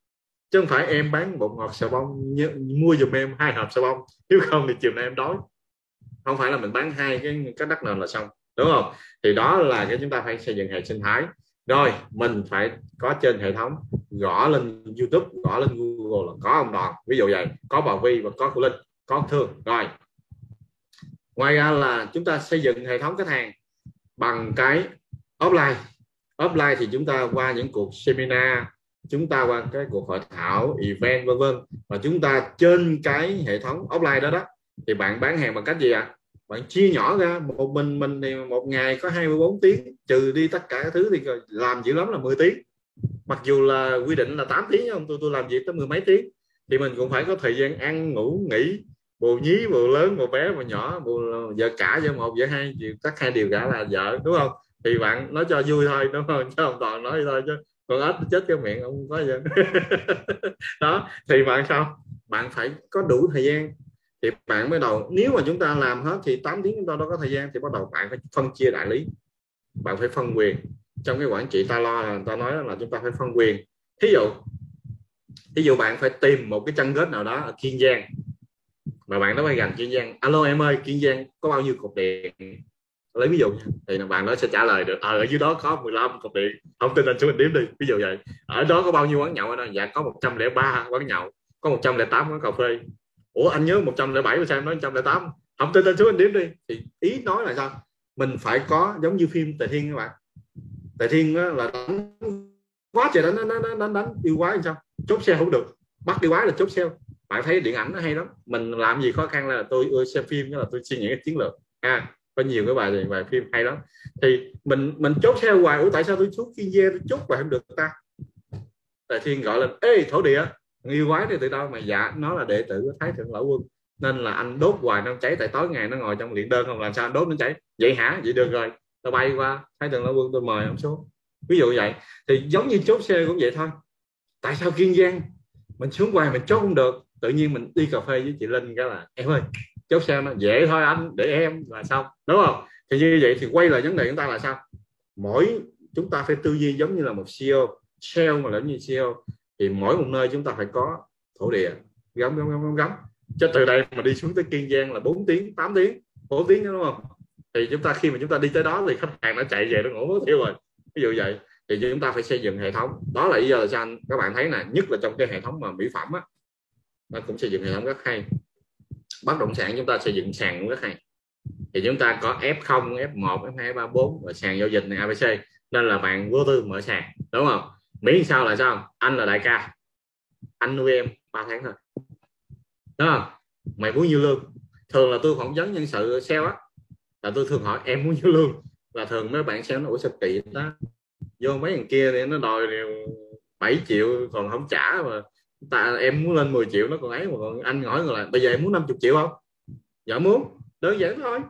chứ không phải em bán bột ngọt xà bông mua giùm em hai hộp xà bông, nếu không thì chiều nay em đói. Không phải là mình bán hai cái cái đất nền là xong, đúng không? Thì đó là cái chúng ta phải xây dựng hệ sinh thái. Rồi mình phải có trên hệ thống, gõ lên YouTube, gõ lên Google là có ông Đoàn, ví dụ vậy, có bà Vi và có cô Linh, có Thương. Rồi ngoài ra là chúng ta xây dựng hệ thống khách hàng bằng cái offline. Offline thì chúng ta qua những cuộc seminar, chúng ta qua cái cuộc hội thảo, event vân vân, và chúng ta trên cái hệ thống offline đó đó thì bạn bán hàng bằng cách gì ạ? À? Bạn chia nhỏ ra, một mình mình thì một ngày có hai mươi bốn tiếng, trừ đi tất cả các thứ thì làm dữ lắm là mười tiếng, mặc dù là quy định là tám tiếng, không tôi tôi làm việc tới mười mấy tiếng, thì mình cũng phải có thời gian ăn ngủ nghỉ, bồ nhí, bồ lớn, bồ bé, bồ nhỏ, bồ vợ cả, vợ một, vợ hai, tất hai điều cả là vợ, đúng không? Thì bạn nói cho vui thôi, đúng không? Chứ ông Toàn nói thôi, chứ con ếch chết cái miệng ông có gì đó. Thì bạn sao? Bạn phải có đủ thời gian thì bạn mới đầu. Nếu mà chúng ta làm hết thì tám tiếng chúng ta đâu có thời gian, thì bắt đầu bạn phải phân chia đại lý, bạn phải phân quyền. Trong cái quản trị ta lo là ta nói là chúng ta phải phân quyền. Thí dụ thí dụ bạn phải tìm một cái chân kết nào đó ở Kiên Giang, mà bạn đó phải gần Kiên Giang, alo em ơi Kiên Giang có bao nhiêu cột điện, lấy ví dụ nha, thì bạn đó sẽ trả lời được ờ, ở dưới đó có mười lăm cột điện, không tin anh xuống anh đếm đi, ví dụ vậy. Ở đó có bao nhiêu quán nhậu ở đó? Dạ có một trăm lẻ ba quán nhậu, có một trăm lẻ tám quán cà phê. Ủa anh nhớ một trăm lẻ bảy mà sao em nói một trăm lẻ tám? Không tin anh xuống anh đếm đi. Thì ý nói là sao? Mình phải có giống như phim Tề Thiên các bạn. Tề Thiên là đánh quá trời, đánh đánh đánh, đánh, đánh yêu quái, sao chốt xe không được, bắt đi quái là chốt xe. Bạn thấy điện ảnh nó hay lắm. Mình làm gì khó khăn là tôi ưa xem phim, là tôi suy nghĩ cái chiến lược. À, có nhiều cái bài bài phim hay lắm. Thì mình mình chốt xe hoài. Ủa tại sao tôi xuống Kiên Giang tôi chốt hoài không được ta? Tề Thiên gọi lên: ê thổ địa, yêu quái này từ đâu mà? Dạ nó là đệ tử của Thái Thượng Lão Quân, nên là anh đốt hoài nó cháy, tại tối ngày nó ngồi trong luyện đơn không, làm sao anh đốt nó cháy? Vậy hả? Vậy được rồi, tôi bay qua Thái Thượng Lão Quân tôi mời ông xuống. Ví dụ vậy. Thì giống như chốt xe cũng vậy thôi. Tại sao Kiên Giang mình xuống hoài mình chốt không được? Tự nhiên mình đi cà phê với chị Linh cái là em ơi chốt xe, nó dễ thôi anh, để em là xong, đúng không? Thì như vậy thì quay lại vấn đề chúng ta là sao? Mỗi chúng ta phải tư duy giống như là một xê e ô, sale mà lẫn như xê e ô, thì mỗi một nơi chúng ta phải có thổ địa gắm gắm gắm gắm. Chứ từ đây mà đi xuống tới Kiên Giang là bốn tiếng, tám tiếng, bốn tiếng đó, đúng không? Thì chúng ta khi mà chúng ta đi tới đó thì khách hàng nó chạy về nó ngủ mất tiêu rồi. Ví dụ vậy thì chúng ta phải xây dựng hệ thống. Đó là lý do là sao các bạn thấy nè, nhất là trong cái hệ thống mà mỹ phẩm á, nó cũng xây dựng hệ thống rất hay. Bất động sản chúng ta xây dựng sàn cũng rất hay. Thì chúng ta có ép không, ép một, ép hai, ba, bốn và sàn giao dịch này a bê xê. Nên là bạn vô tư mở sàn, đúng không? Miễn sao là sao? Anh là đại ca, anh nuôi em ba tháng thôi, đúng không? Mày muốn nhiêu lương? Thường là tôi phỏng vấn nhân sự sale á, là tôi thường hỏi em muốn nhiêu lương, là thường mấy bạn sale nó: ủa sao kỳ đó, vô mấy thằng kia thì nó đòi bảy triệu còn không trả, mà ta em muốn lên mười triệu nó còn ấy, mà còn anh hỏi người là bây giờ em muốn năm mươi triệu không? Dạ muốn. Đơn giản thôi,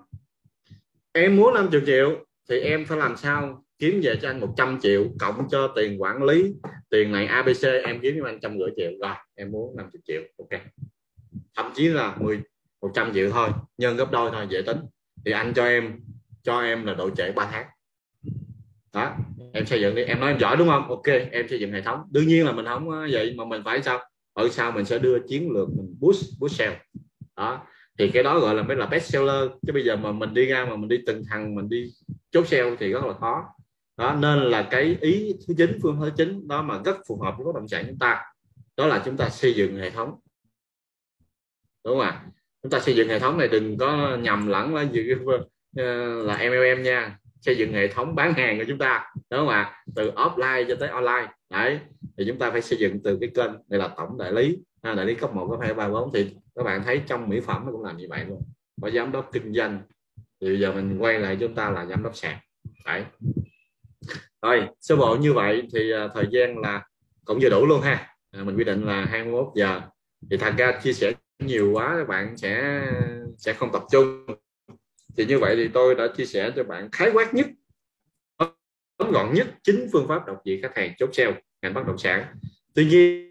em muốn năm mươi triệu thì em phải làm sao kiếm về cho anh một trăm triệu cộng cho tiền quản lý, tiền này a bê xê, em kiếm cho anh trăm rưỡi triệu. Rồi em muốn năm mươi triệu, ok, thậm chí là mười một trăm triệu thôi, nhân gấp đôi thôi, dễ tính. Thì anh cho em cho em là độ trễ ba tháng đó, em xây dựng đi. Em nói em giỏi đúng không? Ok, em xây dựng hệ thống. Đương nhiên là mình không vậy, mà mình phải sao? Ở sau mình sẽ đưa chiến lược mình push push sale đó. Thì cái đó gọi là mới là best seller. Chứ bây giờ mà mình đi ra mà mình đi từng thằng mình đi chốt sale thì rất là khó đó. Nên là cái ý thứ chín, phương hướng thứ chín đó mà rất phù hợp với bất động sản chúng ta, đó là chúng ta xây dựng hệ thống, đúng không ạ? Chúng ta xây dựng hệ thống này đừng có nhầm lẫn là gì là em lờ em nha. Xây dựng hệ thống bán hàng của chúng ta, đúng không ạ? Từ offline cho tới online đấy, thì chúng ta phải xây dựng từ cái kênh này là tổng đại lý, đại lý cấp một, cấp hai, ba, bốn. Thì các bạn thấy trong mỹ phẩm nó cũng làm như vậy luôn, có giám đốc kinh doanh. Thì bây giờ mình quay lại chúng ta là giám đốc sàn đấy. Rồi sơ bộ như vậy thì uh, thời gian là cũng vừa đủ luôn ha. À, mình quy định là hai mươi mốt giờ. Thì thật ra chia sẻ nhiều quá các bạn sẽ sẽ không tập trung. Thì như vậy thì tôi đã chia sẻ cho bạn khái quát nhất, tóm gọn nhất chính phương pháp đọc vị khách hàng chốt sale ngành bất động sản. Tuy nhiên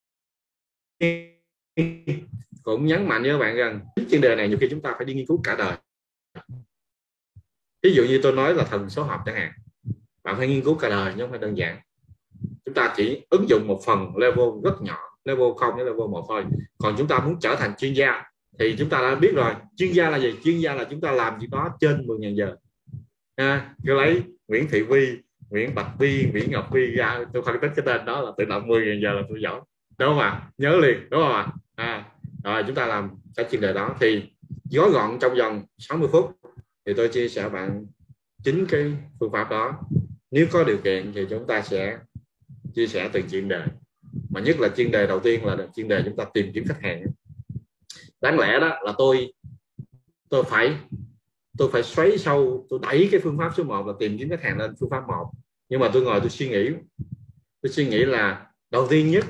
cũng nhấn mạnh với các bạn rằng chuyên đề này nhiều khi chúng ta phải đi nghiên cứu cả đời. Ví dụ như tôi nói là thần số học chẳng hạn, bạn phải nghiên cứu cả đời chứ không phải đơn giản. Chúng ta chỉ ứng dụng một phần level rất nhỏ level không đến level một thôi. Còn chúng ta muốn trở thành chuyên gia thì chúng ta đã biết rồi, chuyên gia là gì? Chuyên gia là chúng ta làm chuyện đó trên mười nghìn giờ. À, cứ lấy Nguyễn Thị Vi, Nguyễn Bạch Vi, Nguyễn Ngọc Vi ra, tôi phân tích cái tên đó là tự động mười nghìn giờ là tôi giỏi, đúng không ạ? Nhớ liền, đúng không ạ? À, rồi chúng ta làm cái chuyên đề đó thì gói gọn trong vòng sáu mươi phút thì tôi chia sẻ bạn chính cái phương pháp đó. Nếu có điều kiện thì chúng ta sẽ chia sẻ từng chuyên đề, mà nhất là chuyên đề đầu tiên là chuyên đề chúng ta tìm kiếm khách hàng. Đáng lẽ đó là tôi tôi phải tôi phải xoáy sâu, tôi đẩy cái phương pháp số một là tìm kiếm khách hàng lên phương pháp một, nhưng mà tôi ngồi tôi suy nghĩ tôi suy nghĩ là đầu tiên nhất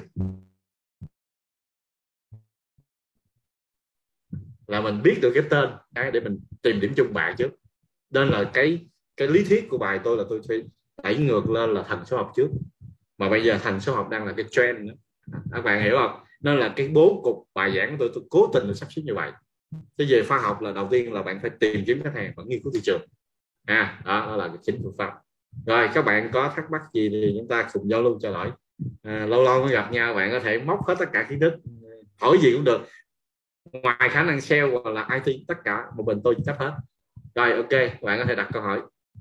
là mình biết được cái tên cái để mình tìm điểm chung bài trước. Nên là cái cái lý thuyết của bài tôi là tôi phải đẩy ngược lên là thành số học trước, mà bây giờ thành số học đang là cái trend nữa. Các bạn hiểu không? Nên là cái bố cục bài giảng của tôi tôi cố tình là sắp xếp như vậy. Cái về khoa học là đầu tiên là bạn phải tìm kiếm khách hàng và nghiên cứu thị trường. À, đó, đó là cái chính phương pháp. Rồi các bạn có thắc mắc gì thì chúng ta cùng giao lưu trao đổi. À, lâu lâu mới gặp nhau, bạn có thể móc hết tất cả kiến thức, hỏi gì cũng được. Ngoài khả năng sale hoặc là i tê, tất cả một mình tôi chấp hết. Rồi ok, bạn có thể đặt câu hỏi.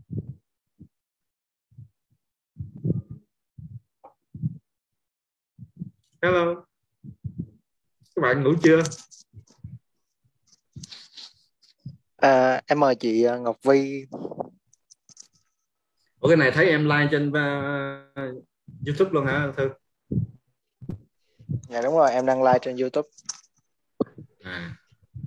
Hello, các bạn ngủ chưa?
À, em mời chị Ngọc Vi.
Ủa cái này thấy em like trên uh, YouTube luôn hả Thư?
Dạ đúng rồi, em đang live trên YouTube.
À.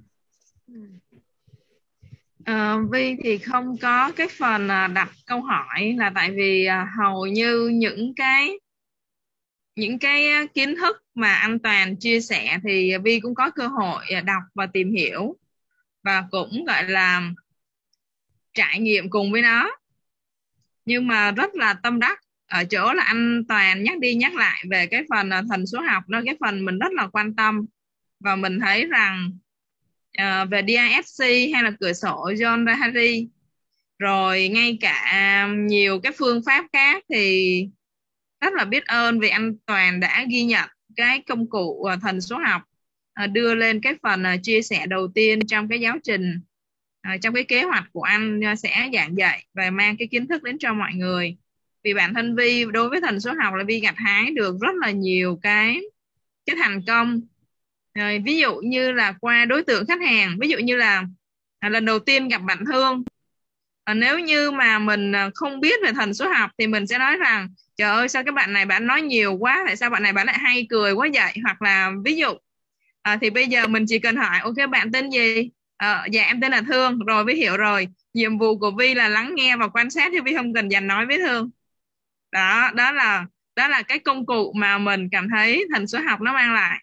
À, Vi thì không có cái phần đặt câu hỏi, là tại vì hầu như những cái những cái kiến thức mà anh Toàn chia sẻ thì Vi cũng có cơ hội đọc và tìm hiểu, và cũng gọi là trải nghiệm cùng với nó. Nhưng mà rất là tâm đắc ở chỗ là anh Toàn nhắc đi nhắc lại về cái phần thần số học đó, cái phần mình rất là quan tâm. Và mình thấy rằng uh, về đê i ép xê hay là cửa sổ John Harari, rồi ngay cả nhiều cái phương pháp khác, thì rất là biết ơn vì anh Toàn đã ghi nhận cái công cụ uh, thần số học, uh, đưa lên cái phần uh, chia sẻ đầu tiên trong cái giáo trình, uh, trong cái kế hoạch của anh uh, sẽ giảng dạy và mang cái kiến thức đến cho mọi người. Vì bản thân Vi đối với thần số học là Vi gặt hái được rất là nhiều cái cái thành công. Rồi, ví dụ như là qua đối tượng khách hàng, ví dụ như là à, lần đầu tiên gặp bạn Thương, à, nếu như mà mình không biết về thần số học thì mình sẽ nói rằng trời ơi sao cái bạn này bạn nói nhiều quá, tại sao bạn này bạn lại hay cười quá vậy, hoặc là ví dụ à, thì bây giờ mình chỉ cần hỏi ok bạn tên gì, à, dạ em tên là Thương, rồi Vi hiểu rồi, nhiệm vụ của Vi là lắng nghe và quan sát chứ Vi không cần dành nói với Thương. Đó, đó là đó là cái công cụ mà mình cảm thấy thần số học nó mang lại.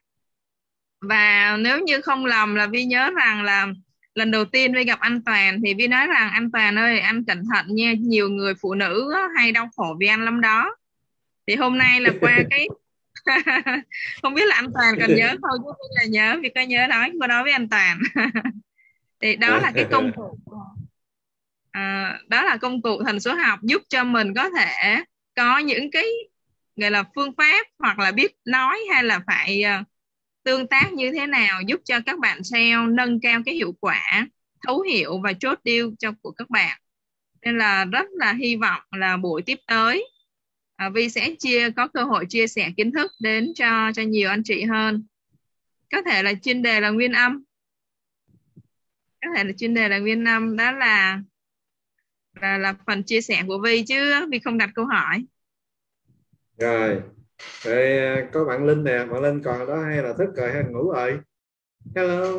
Và nếu như không lầm là Vi nhớ rằng là lần đầu tiên Vi gặp anh Toàn thì Vi nói rằng anh Toàn ơi anh cẩn thận nha, nhiều người phụ nữ hay đau khổ vì anh lắm đó. Thì hôm nay là qua cái không biết là anh Toàn còn nhớ không, chứ Vi là nhớ, vì có nhớ nói có nói với anh Toàn. Thì đó là cái công cụ à, đó là công cụ thần số học giúp cho mình có thể có những cái gọi là phương pháp, hoặc là biết nói hay là phải uh, tương tác như thế nào giúp cho các bạn sale nâng cao cái hiệu quả, thấu hiểu và chốt deal cho của các bạn. Nên là rất là hy vọng là buổi tiếp tới à, Vi sẽ chia có cơ hội chia sẻ kiến thức đến cho cho nhiều anh chị hơn. Có thể là chuyên đề là nguyên âm, có thể là chuyên đề là nguyên âm, đó là là, là phần chia sẻ của Vi chứ Vi không đặt câu hỏi.
Rồi, rồi có bạn Linh nè, bạn Linh còn đó hay là thức rồi hay là ngủ rồi? Hello,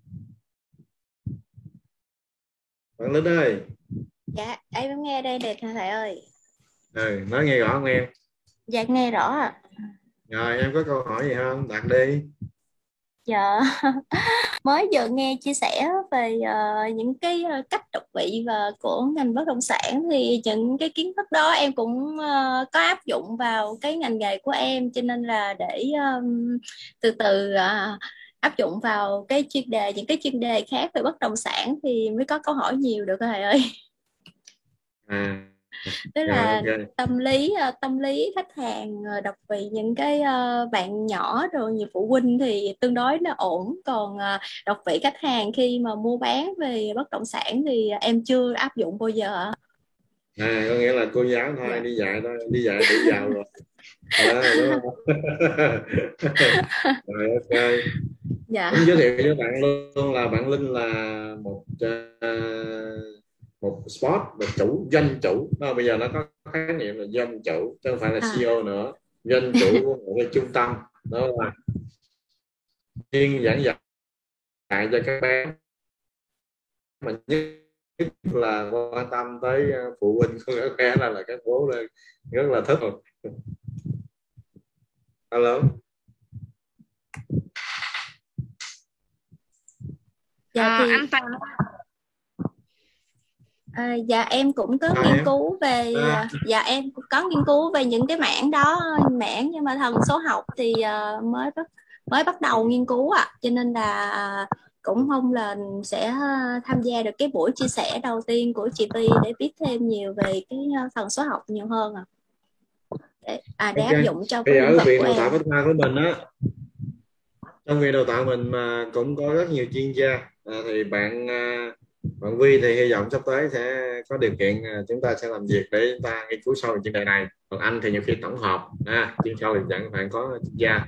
bạn Linh ơi.
Dạ em nghe đây đẹp thầy ơi.
Ừ, nói nghe rõ không em?
Dạ nghe rõ ạ.
Rồi em có câu hỏi gì không? Đặt đi.
Dạ mới vừa nghe chia sẻ về uh, những cái uh, cách đọc vị và của ngành bất động sản, thì những cái kiến thức đó em cũng uh, có áp dụng vào cái ngành nghề của em, cho nên là để um, từ từ uh, áp dụng vào cái chuyên đề, những cái chuyên đề khác về bất động sản thì mới có câu hỏi nhiều được thầy ơi.
À,
Tức
Rồi,
là
ok.
tâm lý ờ, tâm lý khách hàng ờ, đọc vị những cái ờ, bạn nhỏ rồi nhiều phụ huynh thì tương đối là ổn, còn ờ, đọc vị khách hàng khi mà mua bán về bất động sản thì em chưa áp dụng bao giờ.
À, có nghĩa là cô giáo thôi,
Dạ.
đi dạy thôi, đi dạy đủ giàu rồi. À, đúng không? Rồi, ok.
Dạ.
Cũng giới thiệu với bạn luôn là bạn Linh là một uh, một sport, một chủ doanh chủ. Đó, bây giờ nó có khái niệm là doanh chủ chứ không phải là
À.
xê e ô nữa, doanh chủ của một cái trung tâm, đó là chuyên giảng dạy cho các bé, mà nhất là quan tâm tới phụ huynh của các bé là là các bố lên rất là thích. Alo.
Dạ
Ờ,
thì
anh Toàn
à, dạ em cũng có
À,
nghiên
em.
cứu về
À,
dạ em cũng có nghiên cứu về những cái mảng đó, mảng nhưng mà thần số học thì ờ, mới bắt mới bắt đầu nghiên cứu ạ, cho nên là cũng không là sẽ tham gia được cái buổi chia sẻ đầu tiên của chị Vi để biết thêm nhiều về cái ờ, thần số học nhiều hơn ạ. Để, à, để
ok.
áp dụng cho
Thì
cái lĩnh
ở
vực
viện
của
đào
em.
tạo bách khoa của mình á, trong viện đào tạo mình mà cũng có rất nhiều chuyên gia. À, thì bạn à, bạn Vi thì hy vọng sắp tới sẽ có điều kiện, à, chúng ta sẽ làm việc để chúng ta nghiên cứu sâu về chuyên đề này. Còn anh thì nhiều khi tổng hợp, à, chuyên sâu thì chẳng bạn có chuyên gia.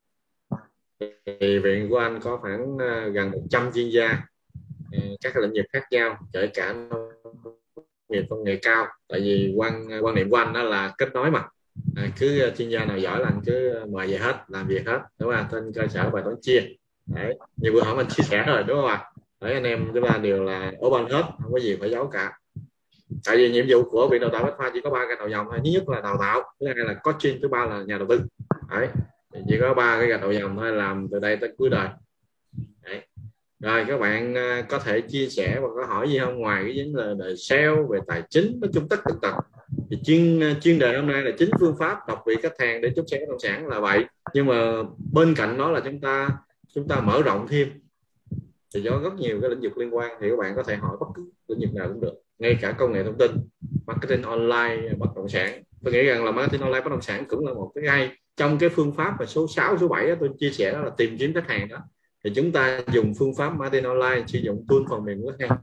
Thì viện của anh có khoảng à, gần một trăm chuyên gia, à, các lĩnh vực khác nhau, kể cả nông nghiệp, công nghệ cao. Tại vì quan quan niệm của anh đó là kết nối mà. À, cứ chuyên gia nào giỏi là anh cứ mời về hết, làm việc hết, đúng không? Trên cơ sở bài toán chia. Đấy, nhiều bữa hổm anh chia sẻ rồi, đúng không ạ? Đấy, anh em chúng ta đều là open hết, không có gì phải giấu cả. Tại vì nhiệm vụ của viện đào tạo bách khoa chỉ có ba cái đầu dòng thôi. Thứ nhất là đào tạo, thứ hai là coaching, thứ ba là nhà đầu tư. Đấy, chỉ có ba cái gạch đầu dòng thôi, làm từ đây tới cuối đời. Đấy. Rồi các bạn có thể chia sẻ và có hỏi gì không, ngoài cái vấn đề về sale, về tài chính, nói chung tất tần tật. Thì chuyên chuyên đề hôm nay là chính phương pháp đọc vị khách hàng để chốt sale bất động sản là vậy. Nhưng mà bên cạnh đó là chúng ta chúng ta mở rộng thêm, thì có rất nhiều cái lĩnh vực liên quan, thì các bạn có thể hỏi bất cứ lĩnh vực nào cũng được, ngay cả công nghệ thông tin, marketing online bất động sản. Tôi nghĩ rằng là marketing online bất động sản cũng là một cái hay. Trong cái phương pháp mà số sáu, số bảy đó, tôi chia sẻ đó là tìm kiếm khách hàng đó, thì chúng ta dùng phương pháp marketing online, sử dụng tool phần mềm của khách hàng.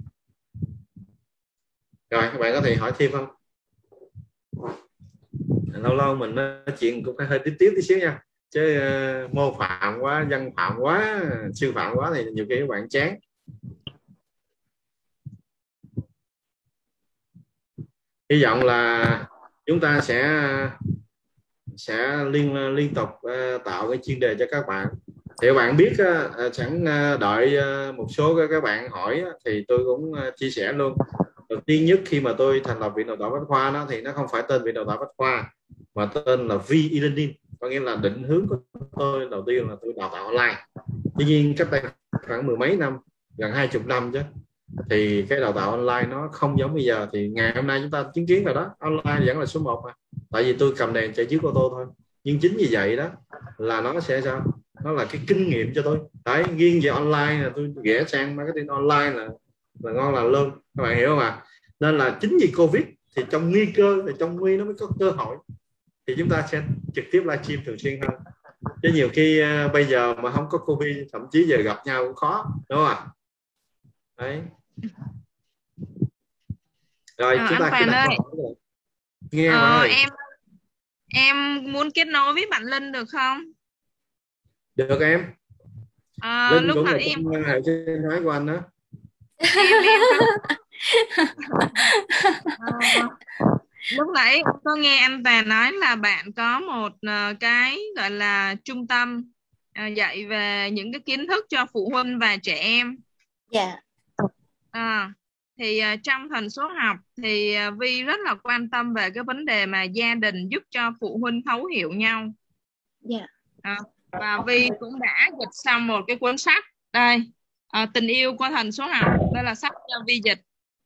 Rồi các bạn có thể hỏi thêm không? Lâu lâu mình nói chuyện cũng phải hơi tiếp tiếp tí xíu nha, chứ uh, mô phạm quá, văn phạm quá, sư phạm quá thì nhiều khi các bạn chán. Hy vọng là chúng ta sẽ sẽ liên liên tục uh, tạo cái chuyên đề cho các bạn. Thì các bạn biết uh, sẵn uh, đợi uh, một số các bạn hỏi uh, thì tôi cũng uh, chia sẻ luôn. Đầu tiên nhất, khi mà tôi thành lập viện đào tạo bách khoa đó, thì nó không phải tên viện đào tạo bách khoa mà tên là Vi e-learning, có nghĩa là định hướng của tôi đầu tiên là tôi đào tạo online. Tuy nhiên cách đây khoảng mười mấy năm, gần hai chục năm chứ, thì cái đào tạo online nó không giống bây giờ. Thì ngày hôm nay chúng ta chứng kiến rồi đó, online vẫn là số một mà. Tại vì tôi cầm đèn chạy chiếu ô tô thôi. Nhưng chính vì vậy đó là nó sẽ sao, nó là cái kinh nghiệm cho tôi. Đấy, riêng về online là tôi ghé sang marketing online là là ngon là luôn, các bạn hiểu không ạ? À? Nên là chính vì Covid thì trong nguy cơ, thì trong nguy nó mới có cơ hội, thì chúng ta sẽ trực tiếp livestream thường xuyên hơn. Chứ nhiều khi uh, bây giờ mà không có Covid, thậm chí giờ gặp nhau cũng khó, đúng không ạ? Đấy. Rồi
ờ,
chúng
anh
ta
Toàn ơi,
nghe
ờ,
bạn ơi.
em em muốn kết nối với bạn Linh được không?
Được em.
Ờ,
Linh
lúc
cũng là
nãy em
trong hệ sinh thái của anh đó.
em em có ờ, lúc nãy em có nghe anh Toàn nói là bạn có một ờ, cái gọi là trung tâm ờ, dạy về những cái kiến thức cho phụ huynh và trẻ em.
Dạ.
À, thì ờ, trong thần số học thì ờ, Vi rất là quan tâm về cái vấn đề mà gia đình giúp cho phụ huynh thấu hiểu nhau.
Dạ.
À, và Vi cũng đã dịch xong một cái cuốn sách đây, à, tình yêu qua thần số học, đây là sách do Vi dịch.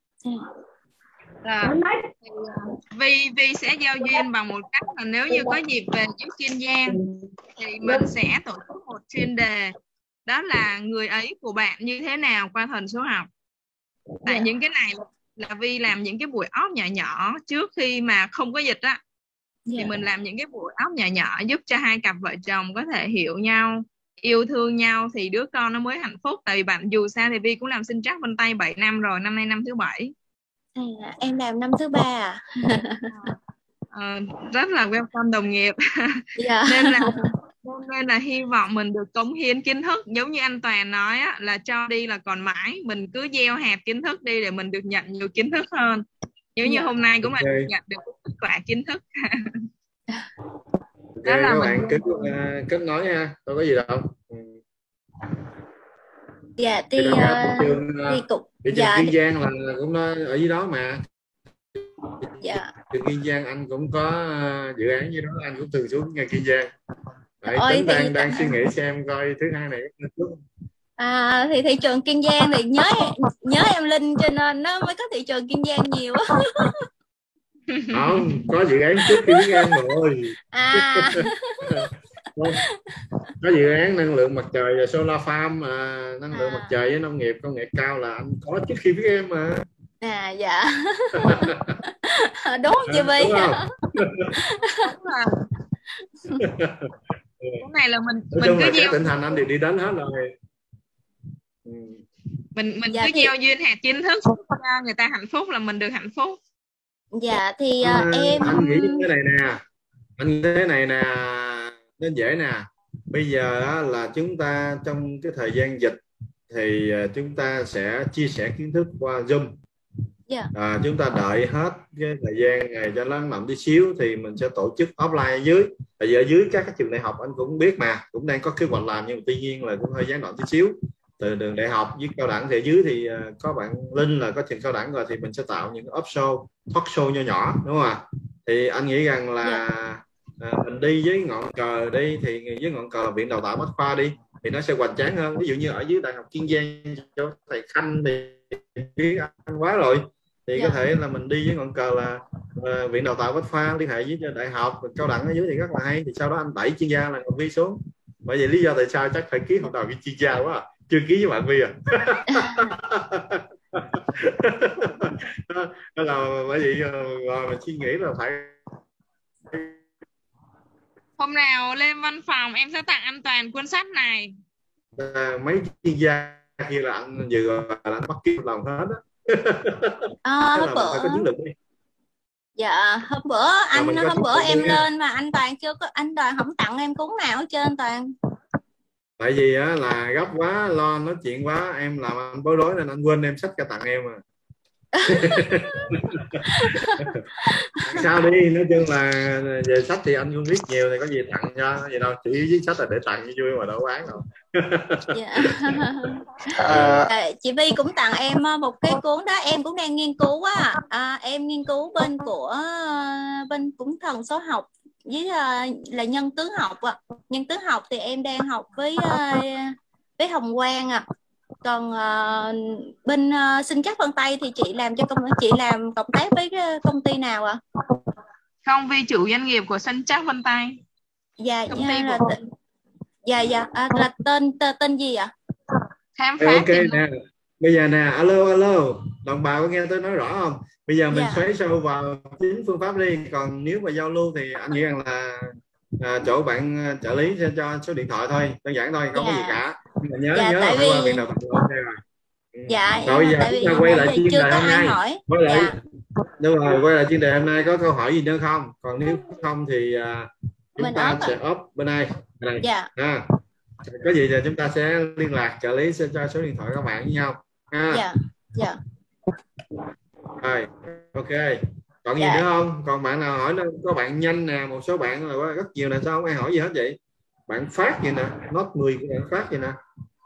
À, thì, uh, Vi Vi sẽ giao duyên bằng một cách là nếu như có dịp về với Kiên Giang thì mình sẽ tổ chức một chuyên đề, đó là người ấy của bạn như thế nào qua thần số học. Tại những cái này là Vi làm những cái buổi off nhỏ nhỏ trước khi mà không có dịch á. Thì
Dạ.
mình làm những cái buổi off nhỏ nhỏ giúp cho hai cặp vợ chồng có thể hiểu nhau, yêu thương nhau thì đứa con nó mới hạnh phúc. Tại vì bạn dù sao thì Vi cũng làm sinh trắc bên Tây bảy năm rồi, năm nay năm thứ bảy.
À, em làm năm thứ ba à.
Ờ, rất là welcome đồng nghiệp.
Dạ.
nên là nên, nên là hy vọng mình được cống hiến kiến thức, giống như anh Toàn nói á, là cho đi là còn mãi, mình cứ gieo hạt kiến thức đi để mình được nhận nhiều kiến thức hơn. Giống như
Dạ.
hôm nay cũng là
Ok.
được nhận được kết quả kiến thức.
Ok,
Đó là
các
mình
bạn cứ uh, kết nối ha, đâu có gì đâu. Ừ.
Dạ
Thì
thì
thật ra thị
uh,
trường
thì
uh,
cũng
thị trường
dạ
Kiên Giang là cũng nó ở dưới đó mà.
dạ.
Từ Kiên Giang anh cũng có uh, dự án dưới đó, anh cũng thường xuống ngay Kiên Giang. Đấy,
Ôi
tính
thì
đang đang suy nghĩ xem coi thứ hai này có nên xuống.
à, thì thị trường Kiên Giang thì nhớ nhớ em Linh cho nên nó mới có thị trường Kiên Giang nhiều á.
Không, có dự án trước khi biết em rồi.
À.
Có dự án năng lượng mặt trời và solar farm, mà năng lượng
À.
mặt trời với nông nghiệp công nghệ cao là anh có trước khi biết em mà.
À dạ. Đúng chị
À,
Vi.
đúng không?
Đúng là cái này là mình
Nói
mình
chung
cứ
là các
gieo
tỉnh thành anh đều đi đến hết rồi. Ừ.
mình mình
Dạ
cứ
thì
gieo duyên hạt kiến thức cho người ta hạnh phúc là mình được hạnh phúc.
dạ thì
Anh,
uh, em
anh nghĩ như thế này nè, anh nghĩ thế này nè, nên dễ nè. Bây giờ á, là chúng ta trong cái thời gian dịch thì à, chúng ta sẽ chia sẻ kiến thức qua Zoom.
dạ
À, chúng ta đợi hết cái thời gian này cho nó nằm tí xíu thì mình sẽ tổ chức offline ở dưới. Tại vì ở dưới các cái trường đại học anh cũng biết mà, cũng đang có kế hoạch làm, nhưng mà tuy nhiên là cũng hơi gián đoạn tí xíu. Từ đường đại học với cao đẳng thì ở dưới thì uh, có bạn Linh là có trường cao đẳng rồi, thì mình sẽ tạo những talk show talk show nho nhỏ, đúng không ạ? Thì anh nghĩ rằng là
dạ.
à, mình đi với ngọn cờ đi, thì với ngọn cờ là viện đào tạo Bách Khoa đi thì nó sẽ hoành tráng hơn. Ví dụ như ở dưới đại học Kiên Giang cho thầy Khanh thì biết anh quá rồi, thì
Dạ.
có thể là mình đi với ngọn cờ là uh, viện đào tạo Bách Khoa liên hệ với đại học cao đẳng ở dưới thì rất là hay. Thì sau đó anh đẩy chuyên gia là Ngọc Vi xuống. Bởi vậy lý do tại sao chắc phải ký hợp đồng với chuyên gia quá à. Chưa ký với bạn Vi à. Đó là bởi vì rồi mình suy nghĩ là phải
Hôm nào lên văn phòng em sẽ tặng anh Toàn cuốn sách này.
uh, mấy chuyên gia kia là anh vừa là anh bắt ký hợp đồng hết á.
À,
Thế
hôm
là mình
bữa
phải có chiến lược đi.
dạ hôm bữa anh
mình có
hôm
chiến
bữa
lược
em
đi ha.
lên mà anh Toàn chưa có, anh Toàn không tặng em cuốn nào hết trơn Toàn.
Tại vì á, là gấp quá, lo nói chuyện quá, em làm anh bối rối nên anh quên đem sách cho tặng em à. Sao đi, nói chung là về sách thì anh cũng biết nhiều, thì có gì tặng cho, có gì đâu, chủ yếu viết sách là để tặng cho vui mà đâu có bán đâu.
Dạ.
À,
À, chị Vi cũng tặng em một cái cuốn đó, em cũng đang nghiên cứu á. À, em nghiên cứu bên của bên cũng thần số học với uh, là nhân tướng học ạ. À. Nhân tướng học thì em đang học với uh, với Hồng Quang à. Còn uh, bên uh, sinh trắc Vân Tây thì chị làm cho công chị làm cộng tác với công ty nào ạ? À?
Không, Vi chủ doanh nghiệp của sinh trắc Vân Tây.
Dạ,
công
dạ
ty
là
của
t... dạ dạ à, là tên tên, tên gì ạ? À?
Khám
Ê,
phá
ok nè, bây giờ nè, alo alo, đồng bào có nghe tôi nói rõ không? Bây giờ mình
Dạ.
xoáy sâu vào chính phương pháp đi, còn nếu mà giao lưu thì anh nghĩ rằng là à, chỗ bạn trợ lý sẽ cho số điện thoại thôi, đơn giản thôi, không
dạ.
có gì cả. Nhưng mà nhớ
dạ,
nhớ
tại
là phải
vì...
qua viện đào tạo ok rồi. Ừ.
Dạ,
Rồi giờ
tại
chúng
vì
ta quay lại
nãy giờ
chuyên
chưa
đề
có
hôm
ai
nay.
hỏi.
Quay lại,
Dạ.
đúng rồi, quay lại chuyên đề hôm nay, có câu hỏi gì nữa không? Còn nếu không thì uh, chúng
Mình
ta
ốp
sẽ
à?
ốp bên này. này.
Dạ.
À, có gì thì chúng ta sẽ liên lạc, trợ lý sẽ cho số điện thoại các bạn với nhau. À.
Dạ. Dạ.
Rồi, ok. Còn
Dạ.
gì nữa không? Còn bạn nào hỏi nữa? Có bạn nhanh nè, một số bạn là rất nhiều nè, sao không ai hỏi gì hết vậy? Bạn Phát vậy nè, nốt mười của bạn Phát vậy nè.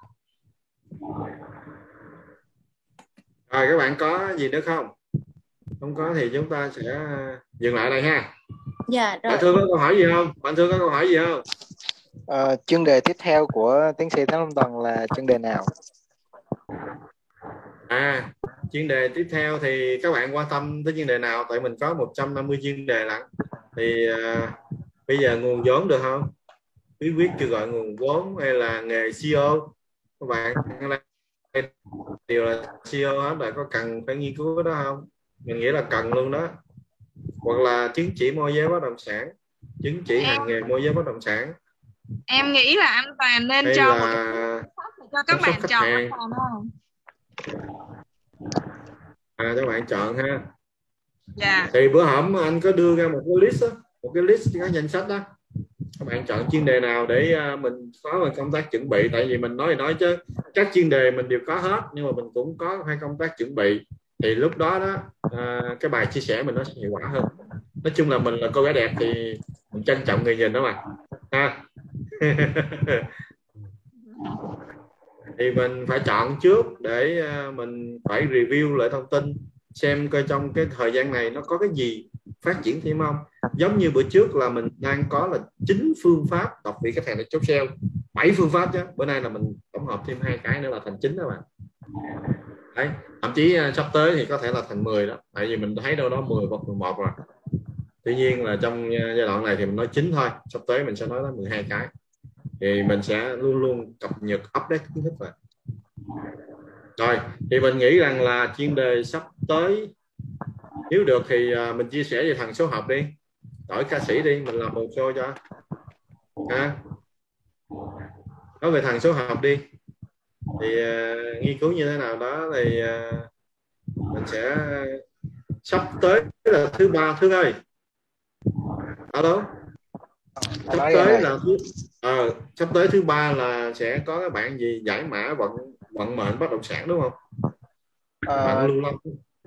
Rồi các bạn có gì nữa không? Không có thì chúng ta sẽ dừng lại đây ha.
Dạ rồi.
Bạn Thương có câu hỏi gì không? Bạn Thương có câu hỏi gì không?
à, chuyên đề tiếp theo của tiến sĩ Thắng Long Tần là chuyên đề nào?
À, chuyên đề tiếp theo thì các bạn quan tâm tới chuyên đề nào? Tại mình có một trăm năm mươi chuyên đề lận. Thì à, bây giờ nguồn vốn được không? Bí quyết kêu gọi nguồn vốn hay là nghề xê e ô các bạn? đều là xê e ô hết rồi, có cần phải nghiên cứu cái đó không? Mình nghĩ là cần luôn đó. Hoặc là chứng chỉ môi giới bất động sản, chứng chỉ hành nghề môi giới bất động sản,
Em nghĩ là anh Toàn nên
hay
cho một cái
là
cho các
chăm sóc
bạn
khách
chọn
hàng.
Toàn không?
À, các bạn chọn ha.
Dạ.
Thì bữa hổm anh có đưa ra một cái list đó, một cái list cái danh sách đó, các bạn chọn chuyên đề nào để mình có về công tác chuẩn bị. Tại vì mình nói thì nói chứ các chuyên đề mình đều có hết, nhưng mà mình cũng có hai công tác chuẩn bị, thì lúc đó đó à, cái bài chia sẻ mình nó sẽ hiệu quả hơn. Nói chung là mình là cô gái đẹp thì mình trân trọng người nhìn đó mà ha. Thì mình phải chọn trước để mình phải review lại thông tin, xem coi trong cái thời gian này nó có cái gì phát triển thêm không. Giống như bữa trước là mình đang có là chín phương pháp đọc vị khách hàng để chốt sale, bảy phương pháp chứ, bữa nay là mình tổng hợp thêm hai cái nữa là thành chín đó bạn. Đấy, thậm chí sắp tới thì có thể là thành mười đó, tại vì mình thấy đâu đó mười hoặc mười một rồi. Tuy nhiên là trong giai đoạn này thì mình nói chín thôi, sắp tới mình sẽ nói đến mười hai cái, thì mình sẽ luôn luôn cập nhật update kiến thức vào. Rồi thì mình nghĩ rằng là chuyên đề sắp tới nếu được thì mình chia sẻ về thằng số học đi, đổi ca sĩ đi, mình làm một show cho ha. Nói về thằng số học đi thì uh, nghiên cứu như thế nào đó thì uh, mình sẽ sắp tới là thứ ba Thương ơi, alo, sắp tới là thứ à, sắp tới thứ ba là sẽ có các bạn gì giải mã vận vận mệnh bất động sản đúng không?
À,
bạn lưu long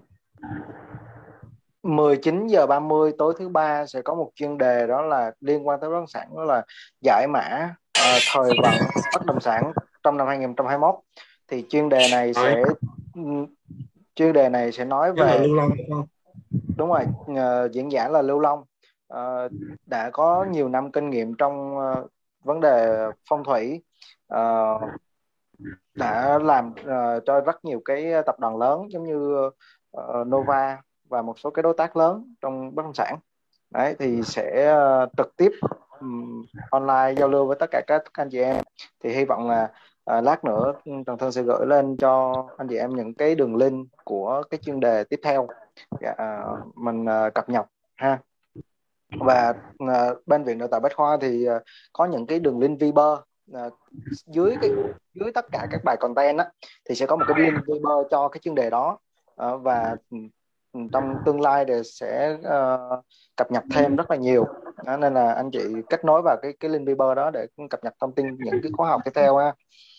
mười chín giờ ba mươi tối thứ ba sẽ có một chuyên đề đó là liên quan tới bất động sản, đó là giải mã uh, thời vận bất động sản trong năm hai nghìn không trăm hai mươi mốt. Thì chuyên đề này
rồi.
sẽ chuyên đề này sẽ nói
Chắc
về
là lưu long đúng không?
Đúng rồi, uh, diễn giả là Lưu Long, uh, đã có nhiều năm kinh nghiệm trong uh, vấn đề phong thủy, uh, đã làm uh, cho rất nhiều cái tập đoàn lớn giống như uh, Nova và một số cái đối tác lớn trong bất động sản. Đấy thì sẽ uh, trực tiếp um, online giao lưu với tất cả các anh chị em. Thì hy vọng là uh, lát nữa Trần Thương sẽ gửi lên cho anh chị em những cái đường link của cái chuyên đề tiếp theo. Dạ, uh, mình uh, cập nhật ha. Và uh, bên Viện Đào tạo Bách Khoa thì uh, có những cái đường link Viber uh, dưới cái dưới tất cả các bài content á, thì sẽ có một cái link Viber cho cái chuyên đề đó. Uh, và trong tương lai thì sẽ uh, cập nhật thêm rất là nhiều. Đó, nên là anh chị kết nối vào cái cái link Viber đó để cập nhật thông tin những cái khóa học tiếp theo ha.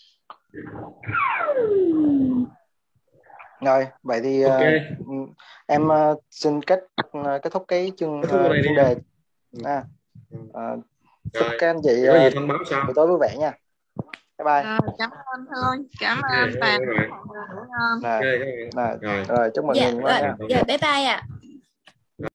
Rồi, vậy thì okay. uh, em uh, xin kết uh, kết thúc cái chương uh, chuyên đề. À, uh, chúc các anh chị
có gì thông báo sao?
buổi tối vui vẻ nha. Bye bye.
Rồi, cảm ơn Thương, cảm ơn Toàn.
Rồi, rồi, chúc mừng
dạ,
ngủ ngon nha.
rồi, bye bye ạ.